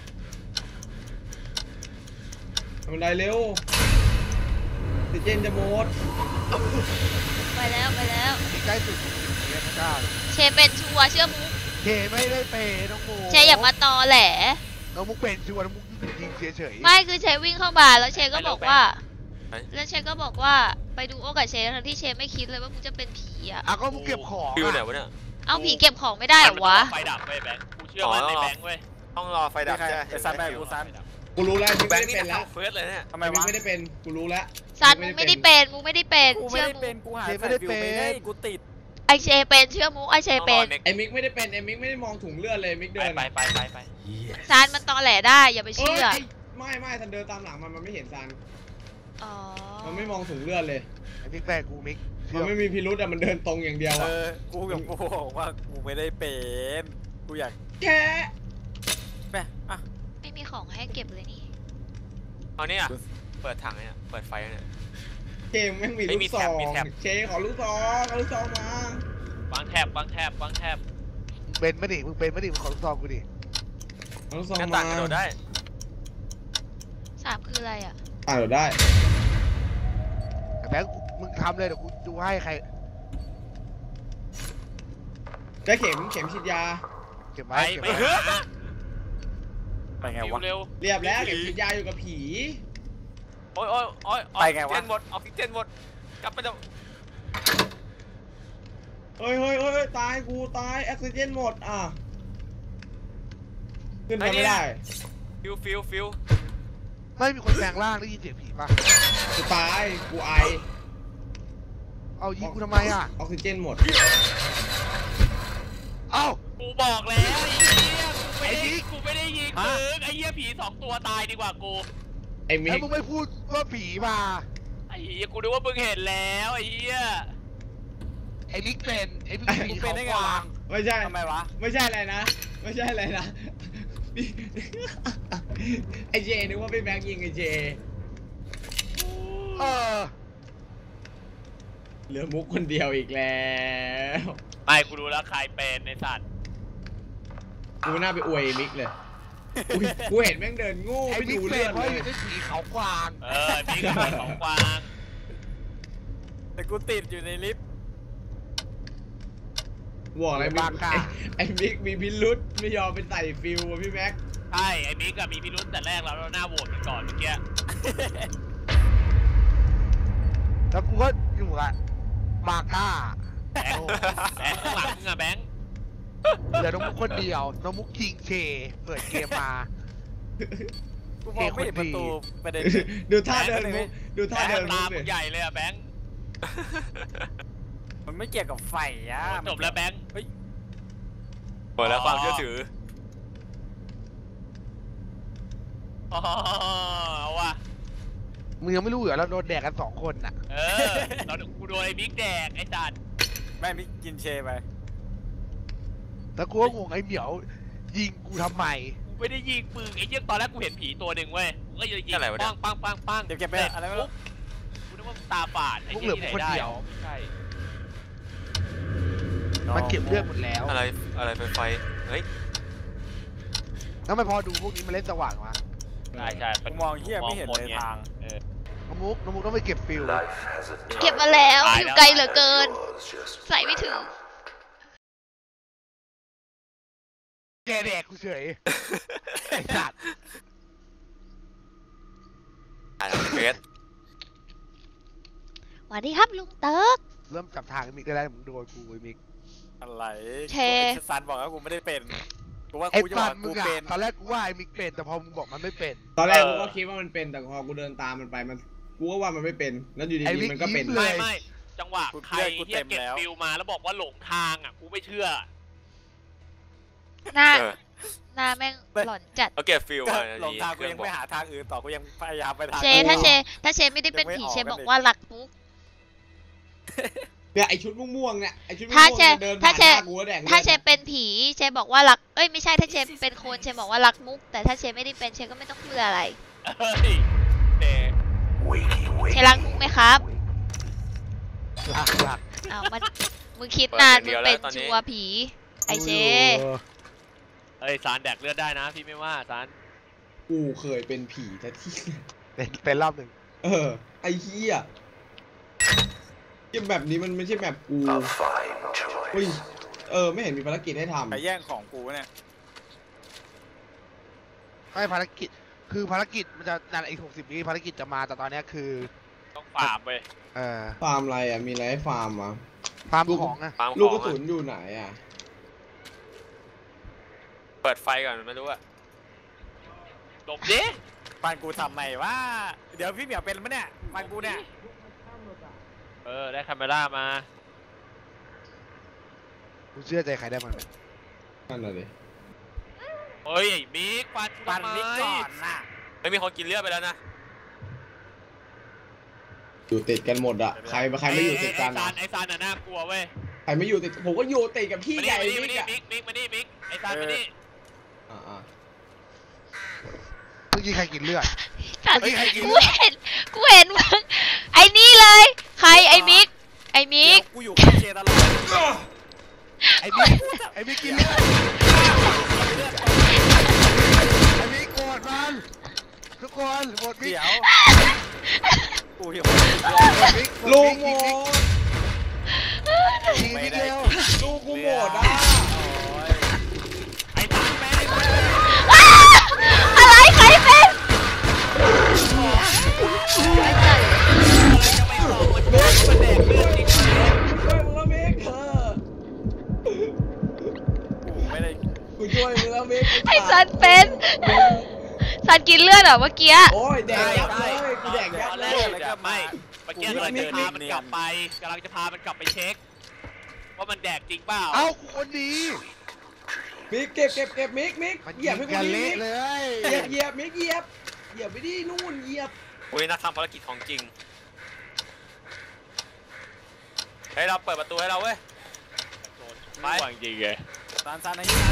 ไปเป็นไรเร็วติเจนจะหมดไปแล้วไปแล้วที่ใกล้สุดเฮียไม่กล้าเชเป็นชัวร์เชื่อมุกเคไม่ได้เปย์น้องโมเชอย่ามาตอแหลน้องมุกเป็นชัวร์น้องมุกยิงเฉยไม่คือเชวิ่งเข้ามาแล้วเชก็บอกว่า แล้วเชก็บอกว่าไปดูโอกับเชทั้งที่เชไม่คิดเลยว่ามึงจะเป็นผีอ่ะอ่ะก็มุกเก็บของฟิวไหนอ่ะวะเนี่ยเอาผีเก็บของไม่ได้เหรอวะไฟดับเว้ยแบงค์กูเชื่อมันในแบงค์เว้ยต้องรอไฟดับใช่ไหมไอ้ซันไปกูซันกูรู้แล้วมิกแบไม่งค์ได้นี่เป็นจะแล้วเข้าเควสเลยเนี่ยทำไมมิกวะไม่ได้เป็นกูรู้แล้วซันมุกไม่ได้เป็นมุกไม่ได้เป็นกูไม่เชื่อได้มุเป็นกกูหาใส่ฟิลไม่ได้กูติดไอเชเป็นเชื่อมุกไอเชเป็นไอ้มิกไม่ได้เป็นไอ้มิกไม่ได้มองถุงเลือดเลยมิกเดินไปซันมันตอแหลได้อย่าไปเอ้เชื่อยไม่ทันเดินตามหลังมันไม่เห็นซันอ๋อมันไม่มองถุงเลือดเลยไอ้มิกแปลกูมิกเชื่มัอนไม่มีพิรุธอะมันเดินตรงอย่างเดียวเออะอกูกับกูบอกว่ากูไม่ได้เป็นกูอยากแค่ไปอ่ะไม่มีของให้เก็บเลยนี่เอาเนี่ยเปิดถังเนี่ยเปิดไฟเนี่ยเกมแม่งมีลูกซองเชขอลูกซองเอาลูกซองมาวางแถบมึงเป็นไม่ดิมึงเป็นไม่ดิมึงขอลูกซองกูดิเอาลูกซองหน้ามาต่างกระโดดได้ 3 คืออะไรอ่ะเดี๋ยวได้แต่แบงค์มึงทำเลยเดี๋ยวกูดูให้ใครได้เข็มฉีดยาเก็บไปไว้เก็บไปไว้เถอะไปไงวะเร็วเรียบแล้วเข็มฉีดยาอยู่กับผีโอ้ยออกซิเจนหมดออกซิเจนหมดกลับไปเดี๋ยวเฮ้ยตายกูตายออกซิเจนหมดอ่ะขึ้นมาไม่ได้ฟิวไม่มีคนแปลงร่างได้ยินเสียงผีป่ะกูตายกูไอเอายิงกูทำไมอ่ะออกซิเจนหมดเอ้ากูบอกแล้วไอ้เหี้ยกูไม่ได้ยิงมึงไอ้เหี้ยผี2 ตัวตายดีกว่ากูไอ้มิแล้วกมึงไม่พูดว่าผีมาไอ้เหี้ยกูนึกว่ามึงเห็นแล้วไอ้เหี้ยไอ้มิกเป็นไอ้มิกมึผีงขเป็อน งได้กไงวาวะงไม่ใช่ทำไมวะไม่ใช่อะไรนะไอเจนึกว่าพี่แม็กยิงไอเจเออเหลือมุกคนเดียวอีกแล้วไม่กูรู้แล้วใครเป็นในสัตว์กูน่าไปอวยไอ้มิกเลยกูเห็นแม่งเดินโง่ไอ้ไปมิกดูเป็เลืนอดเพเลราะยอยู่ในผีเขากวางนี่ก็เป็นของกวางแต่กูติดอยู่ในลิฟต์บอกอะไรมิกไอ้มิกมีพิรุษไม่ยอมเป็นใส่ฟิวอะพี่แม็กใช่ไอ้มิกอะมีพิรุธแต่แรกแล้วเราหน้าโหวตกันก่อนเมื่อกี้แล้วกูก็อยู่อะมาก้าแบงค์ข้างหลังมึงอะแบงค์เหลือน้องมุกคนเดียวน้องมุกคิงเชเปิดเกมมากูมองไม่เห็นประตูประเด็นดูท่าเดินมุกดูท่าเดินตามุกมึดิงใหญ่เลยอะแบงค์มันไม่เกี่ยวกับไฟอ่ะจบแล้วแบงค์เฮ้ยเปิดแล้วความเชื่อถืออ๋อเอาว่ะมึงยังไม่รู้เหรอเราโดนแดกกัน2 คนน่ะเรากูโดนไอ้มิกแดกไอ้สัตว์แม่พี่กินเชไปแล้วกูก็งงไอ้เหมียวยิงกูทำไมกูไม่ได้ยิงมึงไอ้เหี้ยตอนแรกกูเห็นผีตัวหนึ่งเว้ยกูก็ยิงปังเก็บไปอะไรไม่รู้กูนึกว่าตาฝาดไอ้เหี้ยที่ไหนได้ไม่ใช่มันเก็บเลือดหมดแล้วอะไรไฟเฮ้ยแล้วไม่พอดูพวกนี้มันเล่นสว่างวะใช่กูมองเหี้ยไม่เห็นเลยทางน้องมุกต้องไปเก็บฟิลเก็บมาแล้วอยู่ไกลเหลือเกิน ใส่ไม่ถึงแกแดกกูเฉยไอ้สัตว์อ่านเฟสสวัสดีครับลุงเติร์กเริ่มจับทางมิกได้แล้วมึงโดนกูไอ้มิกอะไรเชซันบอกว่ากูไม่ได้เป็นกูว่าไอ้กูจะบสัอตกว์มึกูงอะเป็นตอนแรกกูว่าไอ้มิกเป็นแต่พอมึงบอกมันไม่เป็นตอนแรกกูก็คิดว่ามันเป็นแต่พอกูเดินตามมันไปมันกูก็ว่ามันไม่เป็นแล้วอยู่ดีๆมันก็เป็นเลยไม่จังหวะใครเฮียเก็บฟิวมาแล้วบอกว่าหลงทางอ่ะกูไม่เชื่อหน้าเออหน้าแม่งหล่อนจัดเขาเก็บฟิลก็มาหลงทางกูยังไม่หาทางอื่นต่อกูยังพยายามไปทางเชถ้าเชไม่ได้เป็นผีเชบอกว่ารักมุกเนี่ยไอชุดม่วงๆเนี่ยไอชุดม่วถ้าง เชๆเดินถ้าผ่านเชหน้ากูแล้วแดกถ้าเชเป็นผีเชบอกว่ารักเอ้ยไม่ใช่ถ้าเชเป็นคนเชบอกว่ารักมุก แต่ถ้าเชไม่ได้เป็นเชก็ไม่ต้องเพื่ออะไรเฮ้ยแต่เชรักมุกไหมครับหลักอ้าวมันมึงคิดนานมึงเป็นชัวร์ผีไอเชเฮ้ยซานแดกเลือดได้นะพี่ไม่ว่าซานกูเคยเป็นผีแต่ที่เป็นรอบหนึ่งไอ้เหี้ยเกมแบบนี้มันไม่ใช่แบบกูอุ้ยไม่เห็นมีภารกิจให้ทำไปแย่งของกูเนี่ยไม่ภารกิจคือภารกิจมันจะนานอีก60 วิภารกิจจะมาแต่ตอนเนี้ยคือต้องฟาร์มไปฟาร์มอะไรอ่ะมีอะไรให้ฟาร์มอ่ะฟาร์มของอะฟาร์มลูกขกอระงสุอะนอยู่ไหนอ่ะเปิดไฟก่อนไม่รู้อะหลบดิฟันกูทำไมว่าเดี๋ยวพี่เหมียวเป็นมั้ยเนี่ยฟันกูเนี่ยได้คาเมล่ามากูเชื่อใจใครได้บ้างเนี่ยนั่นน่ะดิเฮ้ยไอ้มิกฟันกูฟันทำไมนิดก่อนน่ะไม่มีคนกินเลือดไปแล้วนะอยู่ติดกันหมดอ่ะใครไม่อยู่ติดกันไอ้ซานน่ะน่ากลัวเว้ยใครไม่อยู่ติดผมก็อยู่ติดกับพี่มาใหญ่นี่มิกอ่ะมิกมานี่มิกไอ้ซานมานี่อ่าเมื่อกี้ใครกินเลือดสัตว์เฮ้ยใครกินกูเห็นมึงไอ้นี่เลย ใครไอ้มิกไอ้มิเดี๋ยกวกูอยู่กับเชตลอดไอ้บิ๊กไอ้บิ๊กกินเลือดไอ้บิ๊กโกรธมันทุกคนโกรธบิ๊กเดี๋ยวกูเดี๋ยวบิ๊กลูกโมยิงบิ๊กเร็วลูกกูโหดอ่ะไอ้ซานแม่งอะไรใครเป็นจะไม่ตอบมันแดกเลือดจริงช่วยมึงแล้วมิกกูไม่ได้กูช่วยมึงแล้วมิกไอ้สันเป็นสันกินเลือดเหรอเมื่อกี้โอ้ยแดกยับเลยกูแดกยับตอนเลแรยกจะไม่เมื่อกี้เราจะพามันกลับไปกำลังจะพามันกลับไปเช็คว่ามันแดกจริงเปล่าเอ้ากูคนดีมิกเก็บมิกมันเหยียบให้กูกันดิเละมิกเลยเหยียบมิกเหยียบไปดินู่นเหยียบอุ้ยนักทำภารกิจของจริงเฮ้ยเราเปิดประตูให้เราเว้ยไม่วางจริงเลยซานไอ้นี่นะ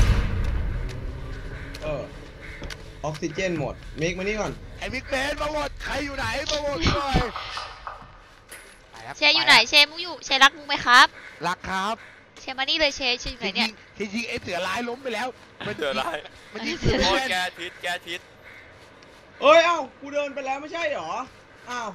ออกซิเจนหมดมิกมานี่ก่อนไอ้บิ๊กเป็นมาหมดใครอยู่ไหนมาหมดหน่อยเชอยู่ไหนเชมุกอยู่เชรักมุกไหมครับรักครับเชมานี่เลยเชอยู่ไหนเนี่ยจริงไอ้เสือร้ายล้มไปแล้วมันเจออะไรมันยิงเสือโอ้ยเล่นแกทิศแกทิศเอ้ยเอ้ากูเดินไปแล้วไม่ใช่หรออ้าว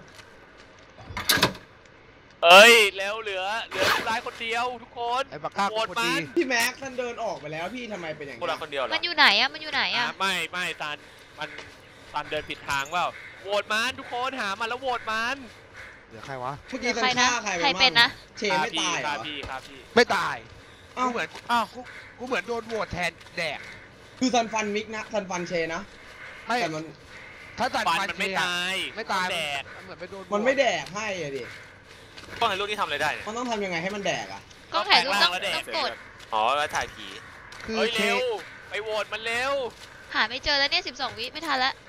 เอ้ยแล้วเหลือผู้ร้ายคนเดียวทุกคนไอ้ปากกาโหกูวตคนมัดีนพี่แม็กซ์ท่านเดินออกไปแล้วพี่ทำไมเป็นอย่างพวกเรานี้คนเดียวเหรอมันอยู่ไหนอะมันอยู่ไหนอะไม่ซานมันเดินผิดทางเปล่าโหวตมันทุกคนหามันแล้วโหวตมันเดี๋ยวใครวะเมื่อกี้ใครนะฆ่าใครเป็นนะเชนไม่ตายเหรอครับพี่ไม่ตายเอ้ากูเหมือนกูเหมือนโดนโหวตแทนแดกคือซันฟันมิกนะซันฟันเชนนะไม่แต่มันถ้าตัดฟันฟันมันไม่เชียร์ตายไม่ตายแดกมันเหมือนไปโดนมันไม่แดกให้อะดิกล้องในรูปนี้ทำอะไรได้เนี่ยมันต้องทำยังไงให้มันแดกอ่ะกล้องถ่ายรูปต้องแล้วแดต้องกดอ๋อแล้วถ่ายผีคือเฮ้ยเคเร็วไปโหวตมันเร็วหาไม่เจอแล้วเนี่ย12 วิไม่ทันละ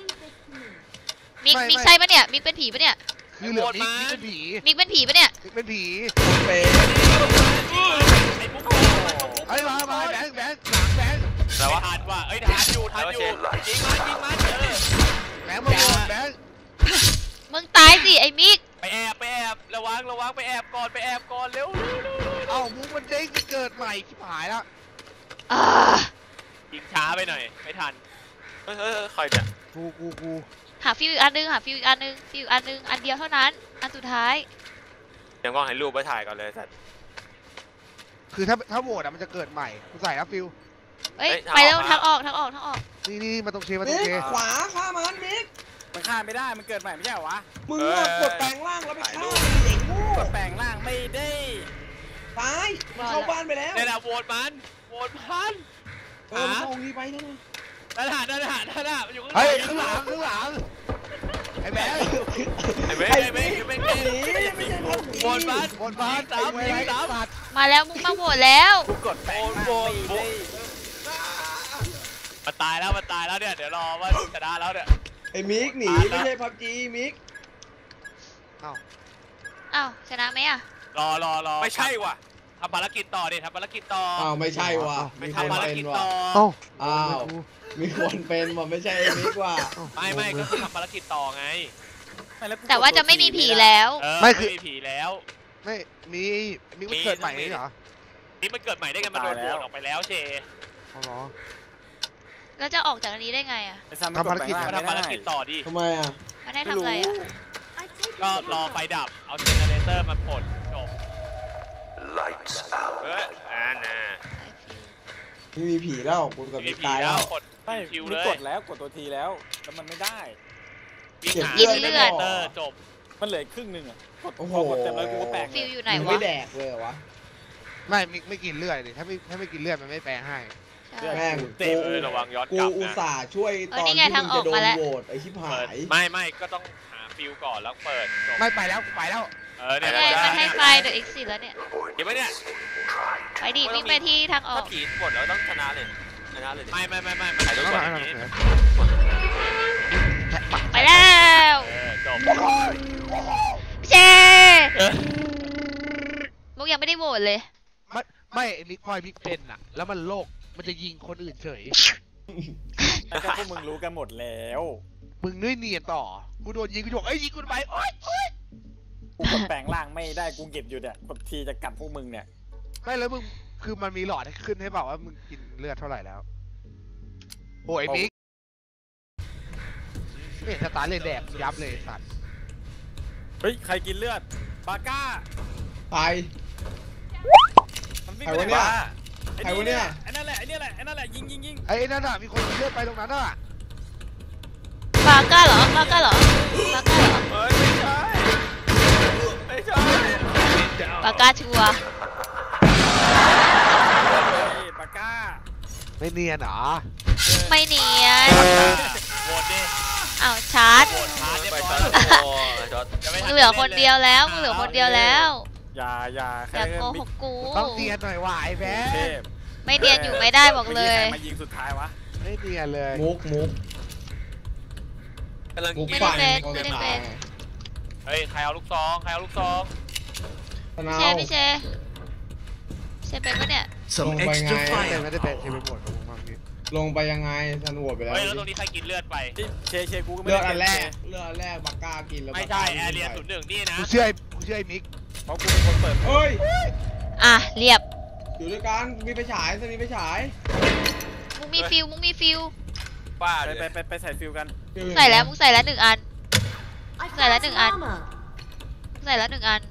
มิกใช่ปะเนี่ยมิกเป็นผีปะเนี่ยคือเหลือนี่เป็นผีมิกเป็นผีปะเนี่ยเป็นผีเป๊ะไอ้พวกไอ้มาแบงค์หลังแบงค์แล้ววะทันว่ะเอ้ยทันอยู่ยิงมันยิงมันแบงค์มาโหวตแบงค์มึงตายสิไอ้มิกไปแอบระวังไปแอบก่อนเร็วเอ้ามูมันเด้งจะเกิดใหม่ชิบหายแล้วอ่ายิงช้าไปหน่อยไม่ทันเฮ้ยใครเนี่ยกูหาฟิวอีกอันนึงฟิวอีกอันนึงอันเดียวเท่านั้นอันสุดท้ายเดี๋ยวกล้องให้รูปไปถ่ายก่อนเลยสัตว์คือถ้าโหวตอะมันจะเกิดใหม่กูใส่แล้วฟิวเอ้ยไปแล้วทางออกนี่มาตรงเชมาตรมิงกเชขวาฆ่ามันมิกมันฆ่าไม่ได้มันเกิดใหม่ไม่ใช่เหรอวะมึงอะกดแปลงร่างแล้วไปฆ่ามันเด็กงูกดแปลงร่างไม่ได้ตายมันเข้าบ้านไปแล้วนี่แหละโหวตมันมันเข้าองค์นี้ไปนั่นน่ะนั่นน่ะมันอยู่ข้างเฮ้ยในข้างหลังไอ้แบงค์ไอ้เว้ยไอ้เว้ยไอ้เว้ยบนบ้านบนบ้านสามไอ้เว้ยสามสัตว์มาแล้วมุกมาโหวตแล้วกูกดแปลงร่างไม่ได้มันตายแล้วเนี่ยเดี๋ยวรอว่าชนะแล้วเนี่ยไอ้มิกหนีไม่ใช่พับจีมิกอ้าวชนะไหมอ่ะรอไม่ใช่ว่ะทำภารกิจต่อดิทำภารกิจต่ออ้าวไม่ใช่ว่ะมีคนทำภารเป็นกิจว่ะต่อเอ้าอ้าวมีคนเป็นว่ะไม่ใช่ไอ้มิกว่ะไม่ก็คือทำภารกิจต่อไงแต่ว่าจะไม่มีผีแล้วไม่คือมีผีแล้วไม่มีมันเกิดใหม่นี่เหรอนี่มันเกิดใหม่ได้ไงมันโดนโหวตออกไปแล้วเชอ๋อเหรอแล้วจะออกจากอันนี้ได้ไงอ่ะไอ้ซันมันกดแปลงร่างมาไม่ทำภารได้กิจต่อดิทำไมอ่ะมันให้ทำอะไรอ่ะก็รอไฟดับเอาเจเนเรเตอร์มาปลดจบเฮ้ยน่ะไม่มีผีแล้วกูกับมีมิกผีตายแล้แล้ว วกดไม่คิวมึเลงยกดแล้วกดตัวทีแล้วแล้วมันไม่ได้วิ่งหาเก็บเจเลืเนอดเรไม่เตพออร์จบมันเหลือครึ่งหนึงอ่ะกดโอ้โหพอกดเต็มแล้วกูก็แปลงฟิลอยู่ไหนมึงวะไม่แดกเลยเหรอวะไม่กินเลือดดิถ้าไม่กินเลือดมันไม่แปลให้ใช่แม่งเต็มระวังย้อนกูกลับอุตนะส่าห์ช่วยตอนนี่ที่ไงมึทางงออจะกโดมาน แล้วโหวตไอ้ชิบหาเปิดยไม่ก็ต้องหาฟิลก่อนแล้วเปิดจบไม่ไปแล้วไปแล้วเนี่ยไงได้มันให้เนี่ยไฟเดอะเอ็กซิแล้วเนี่ยเห็นไหมเนี่ยไปดิวิ่งไปที่ทางออถ้าก ผีหมดแล้วต้องชนะเลยชนะเลยดิไม่มันถ่ายรูปก่อนไปแล้วจบเชมุกยังไม่ได้โหวตเลยไม่มิกพอยมิกเป็นอ่ะแล้วมันโลกมันจะยิงคนอื่นเฉยแล้วก็พวกมึงรู้กันหมดแล้วมึงเนียนต่อกูโดนยิงกูบอกยิงกูไปโอ๊ยกูกดแปลงร่างไม่ได้กูเก็บอยู่เนี่ยกดทีจะกัดพวกมึงเนี่ยไม่แล้วมึงคือมันมีหลอดให้ขึ้นให้บอกว่ามึงกินเลือดเท่าไหร่แล้วโอ้ยมิกไม่เห็นสตาร์เลยแดกยับเลยสัตว์เฮ้ยใครกินเลือดบาก้าตายมันวิ่งใครไปวะไหนเนี่ยวะใครวะเนี่ยไอ้นั่นแหละไอ้นั่นแหละยิงไอ้นั่นน่ะมีคนกินเลือดไปตรงนั้นน่ะบาก้าเหรอ บาก้าเหรอ บาก้าเหรอเฮ้ยไม่ใช่ไม่ใช่บาก้าชัวร์บาก้าไม่เนียนเหรอไม่เนียนโหวตดิอ้าวชาร์จโหวตช้าเรียบไปร้อช็ยอตโอ้ช็อตจะไม่มึทังเหลือคนเดียวแล้ว มึงเหลือคนเดียวแล้วอย่าอย่าโกหกกูต้องเนียนหน่อยว่ะไอ้แบ๊เทพไม่เนียนอยู่ไม่ได้บอกเลยใครมายิงสุดท้ายวะไม่เนียนเลยมุกกำลังมุกกินฟันไม่ได้คนเป็นสุดท้ายเฮ้ยใครเอาลูกซองธนาเชพี่เชเป็นปะเนี่ยลงไปไงไม่ได้เป็นที่ไปหมดของมันนี่ลงไปยังไงทันโหวตไปแล้วเฮ้ยแล้วตรงนี้ใครกินเลือดไปเชกูก็ไม่เลือดได้อันแรกเก็บเลือดอันแรกบักก้ากินแล้วไม่ใช่แอเรีย01นี่นะกูเชื่อไอ้มิกเพราะกูเป็นคนเปิดเฮ้ยอ่ะเรียบอยู่ด้วยกันมีไปฉายสนีไปฉายมุกมีฟิลมุกมีฟิลป้าไปเลยไปใส่ฟิลกันใส่แล้วมุกใส่แล้ว1 อัน ใส่แล้ว1 อัน ใส่แล้ว1 อัน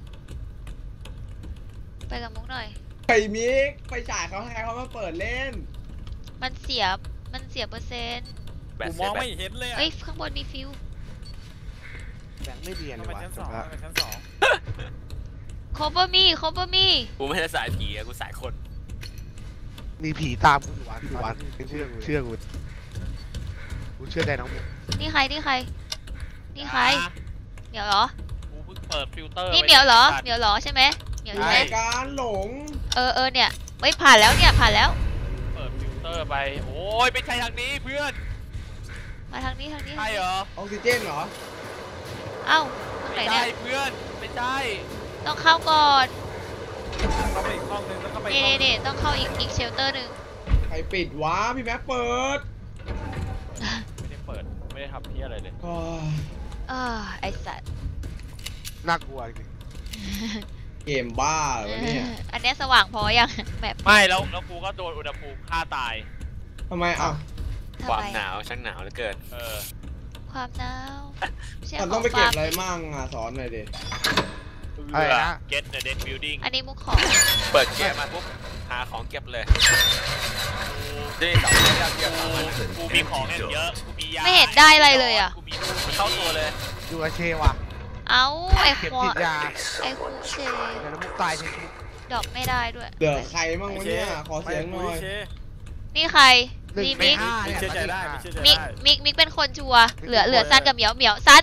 ไปกับมุกหน่อยไอ้มิกไปฉายเขาให้เขามาเปิดเล่นมันเสียเปอร์เซ็นต์แบตกูเสมร็องจแบไม่ตเห็นเลยอะเอ้ยข้างบนมีฟิลแบงไม่เนียนต้เลองยไปว่ะชั้นจสบองละต้องไปชั้นสองโคเบอร์มี่กูไม่ใช่สายผีอะกูสายคนมีผีตามกูอยู่วันเชื่อกูเชื่อได้น้องมุกนี่ใคร นี่ใครเหมียวเหรอกูเพิ่งเปิดฟิลเตอร์นี่เหมียวเหรอใช่ไหมเหมียวใช่ไหมการหลงเออเนี่ยเฮ้ยผ่านแล้วเนี่ยผ่านแล้วเปิดฟิลเตอร์ไปโอ้ยไม่ใช่ทางนี้เพื่อนมาทางนี้ใช่เหรอออกซิเจนเหรอเอ้าตรงไหนไม่เนี่ใช่ยเพื่อนไม่ใช่ต้องเข้าก่อนเข้าไปอีกห้องนึงแล้วก็ไปอีกห้องนึงนี่ต้องเข้าอีกเชลเตอร์หนึ่งใครปิดวะพี่แม็กเปิดไม่ได้เปิดไม่ได้ทำเพี้ยอะไรเลยอ้าวไอสัตว์น่ากลัวจริงเกมบ้าเหรอเนี่ยอันเนี้ยสว่างพอยังแบบไม่แล้วกูก็โดนอุณหภูมิฆ่าตายทำไมอ่ะความทำไมหนาวช่างหนาวเหลือเกินความหนาวใช่มันขต้ออง งไปเก็บฟาร์มอะไรมั่งอ่ะสอนหน่อยดิอะไรนะ Get the dead building อันนี้มุกของเปิดเกมมาปุ๊บหาของเก็บเลยนี่สองคนยากเยี่ยมสองคนกูมีของอย่างเยอะกูมียาไม่เห็นได้อะไรเลยอ่ะกูมีนู่นมันเข้าตัวเลยดูอาเชว่ะเอาไอเก็บควฉีอดยาไอคูเชเดี๋ยวน้ำมุกตายใช่ไหมดอกไม่ได้ด้วยเหลือใครมั่งวะเนี่ยขอเสียงหน่อยเชนี่ใคร 1 นี่ในมิก 5 มิเนี่ยกเชื่อใจได้มิกเชื่อใจมิกได้มิกเป็นคนชัวร์เหลือซันกับเหมียวซัน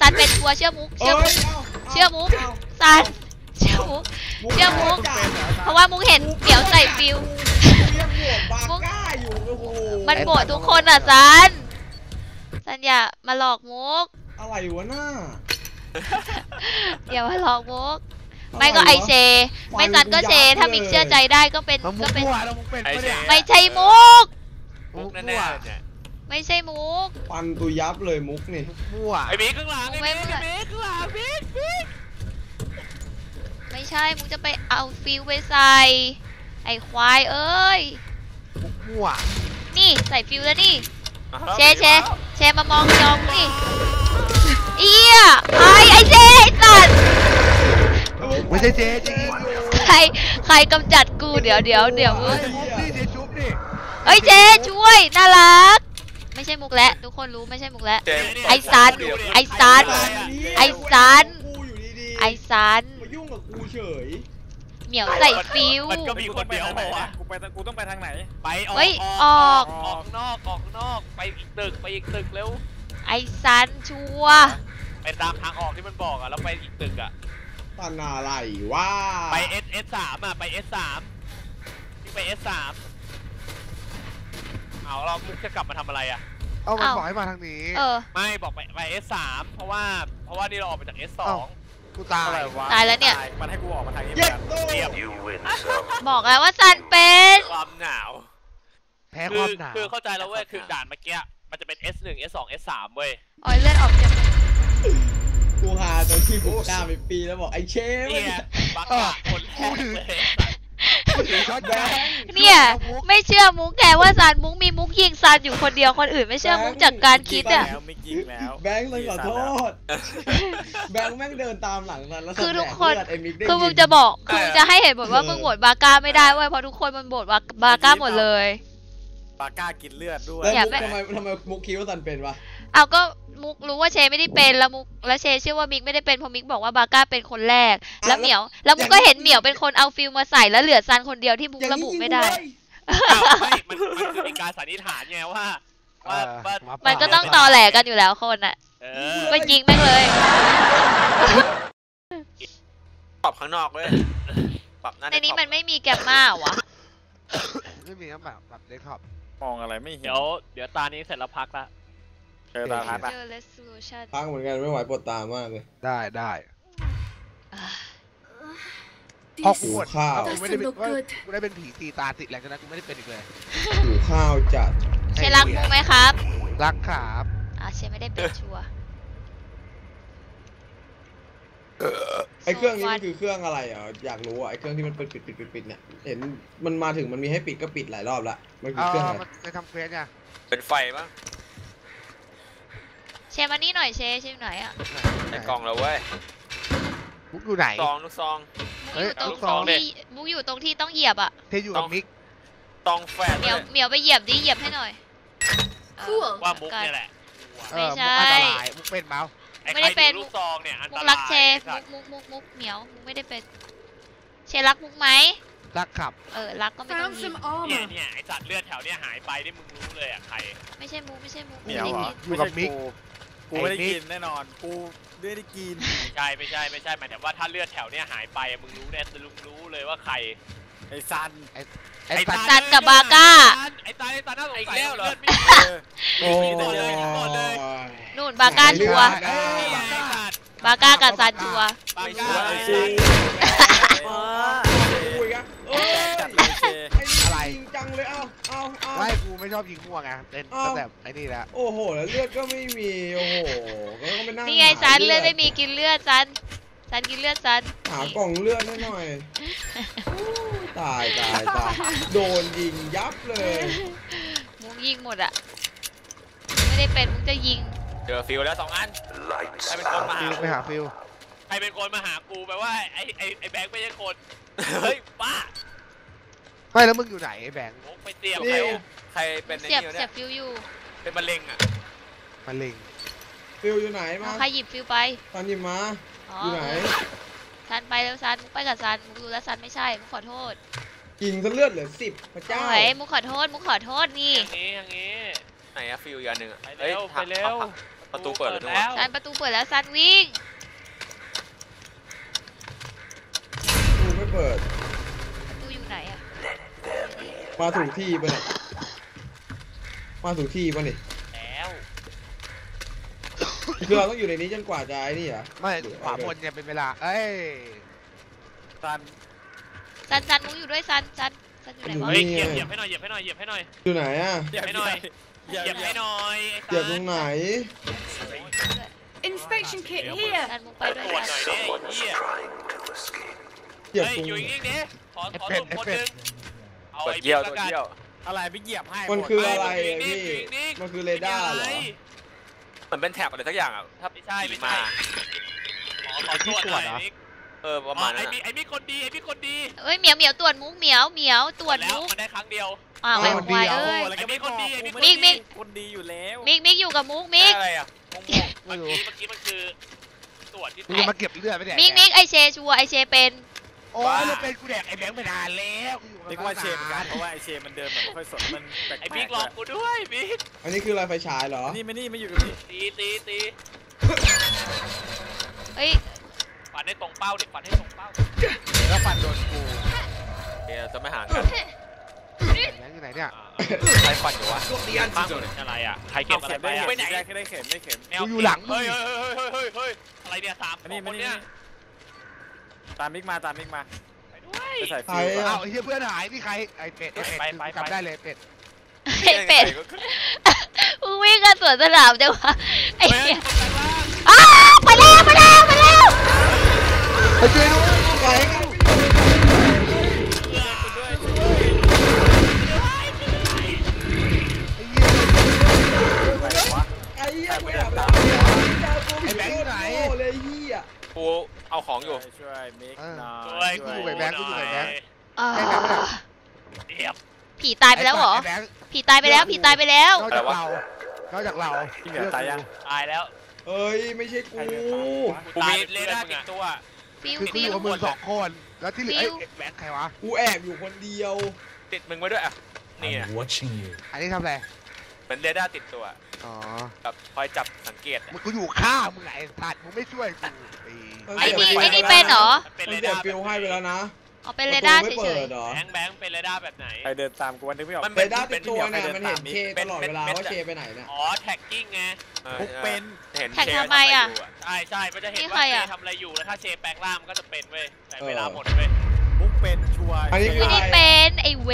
ซันเป็นชัวร์เชื่อมุกเอ้เชื่อย มุก ซันเชื่อมุก เชื่อมุก เพราะว่ามุกเห็นเหมียวใส่ฟิวเรียกบวกบาก้าอยู่โอ้โหมันโหวตทุกคนอ่ะซันอย่ามาหลอกมุกอะไรวะหน้าอย่ามาหลอกมุก ไม่ก็ไอเช ไม่ซันก็เช ถ้ามิกเชื่อใจได้ก็เป็นมันมุก็กเป็นมั่วแล้วมุกเป็นปะเนี่ยไม่ใช่มุกมุกแน่ๆเลยเนี่ยไม่ใช่มุกฟันตัวยับเลยมุกนี่มุกมั่วไอ้บิ๊กข้างหลังไอ้ไม่บิ๊กไม่ไอ้บิ๊กข้างหลังบิ๊กไม่ใช่มุกจะไปเอาฟิวไปใส่ ไอควายเอ้ยมุกมั่วนี่ใส่ฟิวแล้วนี่อ่ะเชมามองจองนี่เอี้ยไอเชไอสัตว์ไม่ใช่เจ๊จริงใครกำจัดกูเดี๋ยวมึงมุกนี่เจ๊ชุบนี่เอ้ยเจช่วยน่ารัก ไม่ใช่มุกแล้วทุกคนรู้ไม่ใช่มุกแล้วเจมส์ไอ้ซันไอ้ซัน ไอ้ซันกูอยู่ดีๆไอซันมายุ่งกับกูเฉยเหมียวใส่ฟิวมันก็มีคนเดียวกูบอกว่ากูต้องไปทางไหนไปออกเฮ้ยออออก กออกนอกไปอีกตึกเร็วไอซันชัวร์ไปตามทางออกที่มันบอกอ่ะแล้วไปอีกตึกอ่ะตอนอะไรวะไป S3 อ่ะไป S3 ที่ไป S3 เอาเรามุกจะกลับมาทำอะไรอ่ะเอามันบอกให้มาทางนี้ไม่บอกไป S3 เพราะว่านี่เราออกมาจาก S2 กูตายอะไรวะตายแล้วเนี่ยมันให้กูออกมาทางนี้เย็ดกันโตเตรียมบอกแล้วว่าซันเป็นความหนาวแพ้ความหนาวคือเข้าใจแล้วเว้ยคือด่านเมื่อกี้มันจะเป็น S1 S2 S3 เว้ยอ๋อเลือดออกจากกูหาตอนที่ผมกล้าไปปีแล้วบอกไอ้เชฟเนี่ยบักกะคนแรกเลยกูถือช็อตแบงเนี่ยไม่เชื่อมุกแกว่าซันมุกมีมุกยิงซันอยู่คนเดียวคนอื่นไม่เชื่อมุกจากการคิดอ่ะแล้วไม่ยิงแล้วแบงค์เลยขอโทษ แบงค์แม่งเดินตามหลังนั้นแล้วคือทุกคนแดดเลือดไอ้มิกได้คือมึงยินจะบอกคือมึงจะให้เหตุผลว่ามึงโหวตบาก้าไม่ได้เว้ยเพราะทุกคนมันโหวตบาก้าหมดเลยปาก้ากินเลือดด้วยแล้วอย่ามุกไปทำไมมุกคิดว่าซันเป็นวะเอาก็มุกรู้ว่าเชไม่ได้เป็นแล้วมุกแล้วเชเชื่อว่ามิกไม่ได้เป็นเพราะมิกบอกว่าบาก้าเป็นคนแรก แล้วเหมียวแล้วมุกก็เห็นเหมียวเป็นคนเอาฟิลมาใส่แล้วเหลือซันคนเดียวที่มุกระบุไม่ได้อ้าวไม่มันคือมีการสันนิษฐานไงว่ามันก็ต้องตอแหลกันอยู่แล้วคนอ่ะเออก็ยิงแม่งเลยปรับข้างนอกเว้ยปรับหน้าในนี้มันไม่มีแกมมาเหรอวะไม่มีแบบเดสก์ท็อปมองอะไรไม่เห็นเดี๋ยวตานี้เสร็จแล้วพักละเจอตาทัดอะเจอ resolution พังเหมือนกันไม่ไหวปวดตามากเลยได้อ่าพอ This กูหมดข้าวกูไม่ได้เป็น doesn't look good กูได้เป็นผีตีตาติดแล้วจากนั้นกูไม่ได้เป็นอีกเลยหิวข้าวจัดเชรักมุกไหมครับรักขาบเชไม่ได้เป็นชัวร์ไอ้เครื่องนี้มันคือเครื่องอะไรอ่ะอยากรู้อ่ะไอ้เครื่องที่มันปิดเนี่ยเห็นมันมาถึงมันมีให้ปิดก็ปิดหลายรอบละมันคือเครื่องอะไรมันไปทำเควสไงเป็นไฟมั้งเชมานี่หน่อยเชอยู่ไหนอ่ะในกล่องแล้วเว้ยมุกอยู่ไหนซองลูกซองมุกอยู่ตรงลูกซองดิที่มุกอยู่ตรงที่ต้องเหยียบอ่ะเทอยู่กับมิกตองแฟดเหเลมียวย ไปเหยียบดิเหยียบให้หน่อย Cool ว่ามุกเนี่ยแหละไม่ใช่มุกอันตรายมุกเป็นเมาส์ไอ้ไม่ใครได้เป็นถือลูกซองเนี่ยอันมุตกรายรักเชไอ้สัตว์มุกเหมียวมุกไม่ได้เป็น เชรักมุกไหมรักขับรักก็ไม่ต้อง Found ยิง some เนี่ย armor. เนี่ยไอ้สัตว์เลือดแถวเนี่ยหายไปนี่มึงรู้เลยอ่ะใครไม่ใช่มุกไม่ใช่มุกเหมียวเหรออยู่กับมิกกูไม่ได้กินแน่นอน กูไม่ได้กินไม่ใช่หมายถึงว่าถ้าเลือดแถวเนี่ยหายไปอะมึงรู้แน่ลุงรู้เลยว่าใครไอ้ซันไอ้สัตว์ซันกับบาก้าไอ้ตาน่าสงสัยแล้วเหรอเออโอ้ก่อนเลยก่อนเลยนู่นบาก้าชัวร์เอ้ยไอ้สัตว์บาก้ากับซันชัวร์ปากกาไอ้ไอ้เชคุยกันจัดเลยเชอะไรจริงจังเลยเอาไม่กูไม่ชอบยิงมั่วไงเป็นตั้งแต่ไอ้นี่แล้วโอ้โหแล้วเลือดก็ไม่มีโอ้โหก็ต้องไปนั่งนี่ไงซันหาเลือดไม่มีกินเลือดซันกินเลือดซันหากล่องเลือดให้หน่อยตายโดนยิงยับเลยมุกยิงหมดอะไม่ได้เป็นมุกจะยิงเจอฟิวแล้ว2 อันใครเป็นคนมาหาฟิวไปหาฟิวใครเป็นคนมาหากูแปลว่าไอ้แบงค์ไม่ใช่คน เฮ้ยบ้าไม่แล้วมึงอยู่ไหนไอ้แบงค์มุกไปเตรียมใครเป็นในเสียบนี้วะเสีเนี่ย ยบฟิวอยู่เป็นมะเร็งอ่ะมาเล็งฟิวอยู่ไหนมาเอาใครหยิบฟิวไปตอนหยิบมาอ๋ออยู่ไหนซันไปแล้วซันมุกไปกับซันมุกดูแล้วซันไม่ใช่มุกขอโทษยิงซะเลือดเหลือ10พระเจ้าโอ้ยมุกขอโทษนี่อย่างนี้ไหนอะฟิวอีกอันหนึ่งอะไปเร็วฮ้ยไปเร็วปประตูเปิดเลยด้วยแล้วซันประตูเปิดแล้วซันวิ่งกูไม่เปิดประตูอยู่ไหนอะมาถูกที่ปะเนี่ยมาถูกที่ปะนี่แล้วคือเราต้องอยู่ในนี้จนกว่าจะไอ้นี่เหรอไม่ขวาบนเนี่ยเป็นเวลาเอ้ยซันซันมุกอยู่ด้วยซันอยู่ไหนวะเฮ้ยเหยียบให้หน่อยเหยียบให้หน่อยเหยียบให้หน่อยอยู่ไหนอ่ะเหยียบให้หน่อยเหยียบให้หน่อยไอ้เจ็บตรงไหน Inspection kit here. ซันมุกไปด้วยตรวจซัหนน่อยดิไอ้เหี้ยเจ็บเฮ้ยตรงอยู่ไหนนิ่งๆดิขอสุ่มคนหนึงเอาตัวไอ้เยี่ยวบิ๊ตักวละกันเยี่ยวอะไรไปเหยียบให้มันหดคือไปอะไรอยู่อะนิ่พี่งๆอยู่นิ่งๆมันคือเรดาร์เหรอเหมือนเป็นแท็บอะไรสักอย่างอ่ะถ้าไม่ใช่ไม่มาใช่ขอตรวจหน่อยไอ้บิ๊กประมาณนั้นไอ้อะบิ๊กไอ้บิ๊กคนดีไอ้บิ๊กคนดีเอ้ยเหมียวตรวจมุกเหมียวตรวจแล้วมุกมันได้ครั้งเดียวอ้าวไอ้ควายโอ้เอ้ยแล้วก็ไม่คนดีมิกคนดีอยู่แล้วมิกอยู่กับมุกมิกได้อะไรอ่ะเมื่อกี้มันคือตรวจที่กูจะมาเก็บเลือดไม่ได้มิกไอเชชัวร์ไอเชเป็นโอ้ยเราเป็นกูแดกไอ้แบงค์ไปนานแล้วกูอยู่เรียกกับว่าเชนมเหมือนกันเพราะว่าไอเชมมันเดินแบบไม่ค่อยสดมันแปลกไอ้ๆบิ๊กหลอกกูด้วยบิ๊กอันนี้คืออะไรไฟฉายเหรอนี่ไม่อยู่กับนี่ตีเฮ้ยฟันให้ตรงเป้าดิฟันให้ตรงเป้าแล้วฟันโดนกูเดี๋ยวจะไม่ห่างกันแบงค์อยู่ไหนเนี่ยใครฟันอยู่วะข้างอะไรอ่ะใครเก็บอะไรไปอ่ะไปไหนได้เข็มได้เข็มกูอยู่หลังมึงเฮ้ยอะไรเนี่ยสามอันนี้คนเนี่ยตามมิกมาไปด้วยไปใส่ใครฟิวอะอ้าวไอ้เหี้ยเพื่อนหายนี่ใครไอ้เป็ดจำได้เลยเป็ดไอเป็ดมึงวิ่งกันสวนสนามจังวะไอ้เฮ้ยเหี้ยคนข้างล่างอ้าวไปแล้วไปช่วยด้วยใครกันไอ้เหี้ยไอ้เหี้ยกูแบบไอ้แบงค์ไหนเลยเหี้ยกูเอาของอยู่ช่วยมิกหน่อช่วยยกูอยู่กับแบงค์กูอยู่กับแบงค์อ่าเดี๋ยวผีตายไปแล้วเหรอไอ้แบงค์ผีตายไปแล้วผีตายไปแล้วนอกจากเราที่เหลือตายยังตายแล้วเอ้ยไม่ใช่กูกูมีเรดาร์ติดตัวฟิวคือกูฟิอยู่วกับมึงสองคนแล้วที่เหลือไอ้แบงค์ใครวะกูแอบอยู่คนเดียวติดมึงไว้ด้วยอ่ะนี่ I'm watching you. อันนี้ทำอะไรเป็นเรดาร์ติดตัวอ๋อแบบคอยจับสังเกตมึงกูอยู่ข้างมึงไอ้สัตว์มึงไม่ช่วยกูไอ้นี่เป็นเหรอเป็นมันเรเสียดาร์ฟิวให้ไปแล้วนะเอาเป็นเรดาร์ไม่เฉเปิยดเหรอแบงค์เป็นเรดาร์แบบไหนใครเดินตามกูวันนึกไม่ออกมันเรเป็นดาร์ติดตัวเนี่ยมันเห็นเชตลอดเวลาว่าเชไปไหนเนี่ยอ๋อแท็กกิ้งไงมุกเป็นเห็นแท็กทำไมอะใช่มันจะเห็นนี่ว่าใครเชอะทำอะไรอยู่แล้วถ้าเชแปลงร่างมันก็จะเป็นเว้ยแต่เวลาหมดเว้ยมุกเป็นชัวร์อันนี้ๆไม่ได้เป็นไอเวน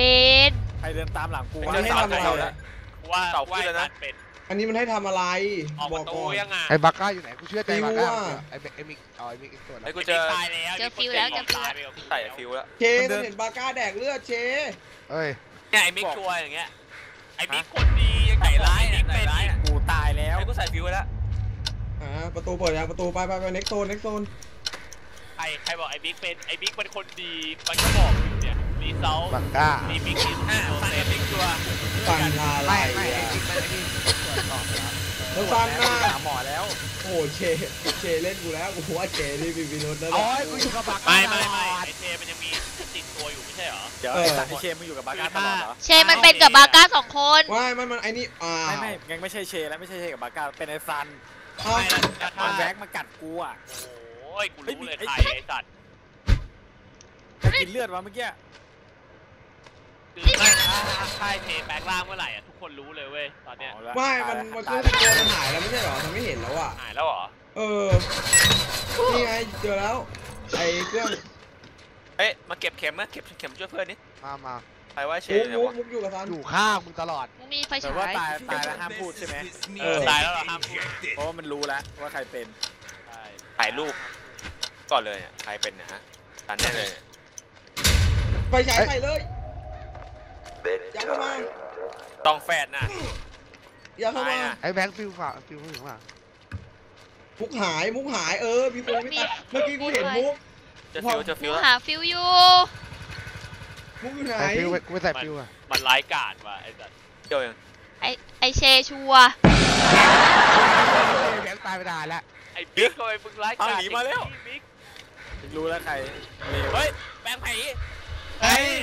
ใครเดินตามหลังกูมันจะให้ทำอะไรว่าว่าเป็นอันนี้มันให้ทำอะไรออกบปอกระตูก่อนยังอ่ะไอ้บักก้าอยู่ไหนกูเชื่อใจบักก้าฟิวอะไอ้มิกอ๋อไอ้มิกอีกตัวแล้วไอ้กูเจอตายแล้วเจอฟิวแล้วใส่ฟิวแล้วเชต้องเห็นบาก้าแดกเลือดเชเอ้ยเนี่ยไอ้มิกชัวร์อย่างเงี้ยไอ้มิกคนดียังไงร้ายมิกเป็นอีกกูตายแล้วไอ้กูใส่ฟิวแล้วประตูเปิดยังประตูไปเน็กโซนใครบอกไอ้มิกเป็นไอ้มิกเป็นคนดีมันก็บอกอยู่เนี่ยรีเซลบักก้ามีมิกอินโซเซมิกชัวร์ฟันอะไรไม่ไอ้อ่ะมิกมันไอ้นี่ตรวจสอบแล้วแล้วฟันหน้าหาหมอแล้วโอ้โหเชเล่นกูแล้วกูว่าเชนี่มีพิรุธนะโอ้ยกูอยู่กับบักก้าไม่ตลอดไอ้เชมันยังมีติดตัวอยู่ไม่ใช่เหรอเดี๋ยวไอ้เชมมึงอยู่กับบาก้าตลอดเหรอเชมันเป็นกับบาก้าสองคนมันไอ้นี่ไม่งั้นไม่ใช่เชแล้วไม่ใช่เชกับบาก้าเป็นไอ้ซันไม่แล้วถ้ามันแบ็กมากัดกูอ่ะโอ้ยกูรู้เลยใครไอ้สัตว์จะกินเลือดวะเมื่อกี้คือไม่ถ้าเชแปลงร่างเมื่อไหร่อ่ะทุกคนรู้เลยเว้ยตอนเนี้ยมันคือตัวมันหายแล้วไม่ใช่เหรอทำไม่เห็นแล้วอ่ะหายแล้วเหรอนี่ไงเจอแล้วไอ้เครื่องเอ๊ะมาเก็บเข็มนะเก็บเข็มช่วยเพื่อนนี่มาใครว่าเชมุนเนี่ยวะกอยู่กับซันอยู่ข้างมึงตลอดมึงมีไฟแต่ฉาว่าย ตายแล้วห้ามพูดใช่ไหมตายแล้วเหรอห้ามพูดเพราะว่ามันรู้แล้วว่าใครเป็นใช่ถ่ายรูปก่อนเลยเนี่ยใครเป็นเนี่ยฮะตันแน่เลยเนี่ยไปฉายใส่เลยอย่าเข้ามาต้องแฟดนะอย่าเข้ามาไอ้แบงค์ฟิวฝ่าฟิวถึงว่ามุกหายมีคนไม่ตายเมื่อกี้กูเห็นมุกจะฟิวจะฟิวแล้วหาฟิวอยู่มุกอยู่ไหนใส่ฟิวกูไม่ใส่ฟิวอ่ะมันร้ายกาจว่ะไอ้สัตว์เดี๋ยวยังไอเชชัวร์แบงค์ตายไปนานแล้วไอ้บิ๊กก็ไอ้มึงร้ายกาจบิ๊กรู้แล้วใครเลวเฮ้ยแปลงไผ่เฮ้ย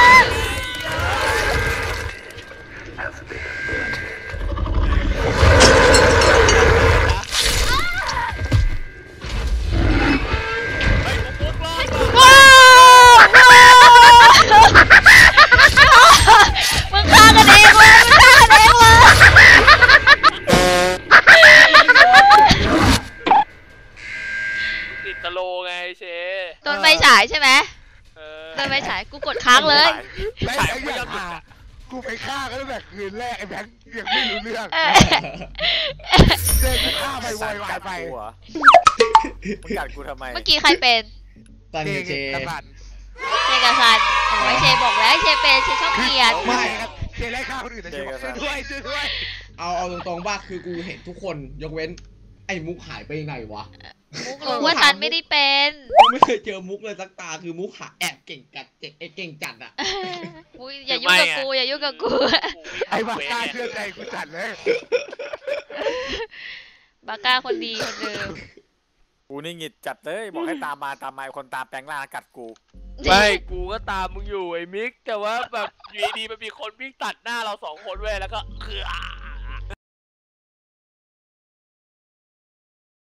อ้าวฉายใช่ไหมโดนไฟฉายกูกดค้างเลยแบงฉายค์ไอ้ไม่เหี้ยยอมหยุดอะกูไปฆ่ากันตั้งแต่คืนแรกไอ้แบงค์ยังไม่รู้เรื่องเออเดินไปฆ่าไปโวยวายไปกูเหรอมึงกัดกูทำไมเมื่อกี้ใครเป็นซันกับเจตะบันเชกับซันโอ้ยเชบอกแล้วเชเป็นเชชอบเกลียดไม่ครับเจไล่ฆ่าคนอื่นแต่เจบอกช่วยด้วยช่วยด้วยเอาตรงๆบ้าคือกูเห็นทุกคนยกเว้นไอ้มุกหายไปไหนวะมุกรู้ว่าซันไม่ได้เป็นกูไม่เคยเจอมุกเลยสักตาคือมุกหาแอบเก่งจัดเก่งจัดอะอุ๊ยอย่ายุ่งกับกูอย่ายุ่งกับกูไอ้บ้าก้าเชื่อใจกูจัดเลยบาก้าคนดีคนเดิมกูนี่หงิดจัดเลยบอกให้ตามมาคนตามแปลงร่างกัดกูไม่กูก็ตามมึงอยู่ไอ้มิกแต่ว่าแบบอยู่ดีๆมันมีคนวิ่งตัดหน้าเรา2 คนเว้ยแล้วก็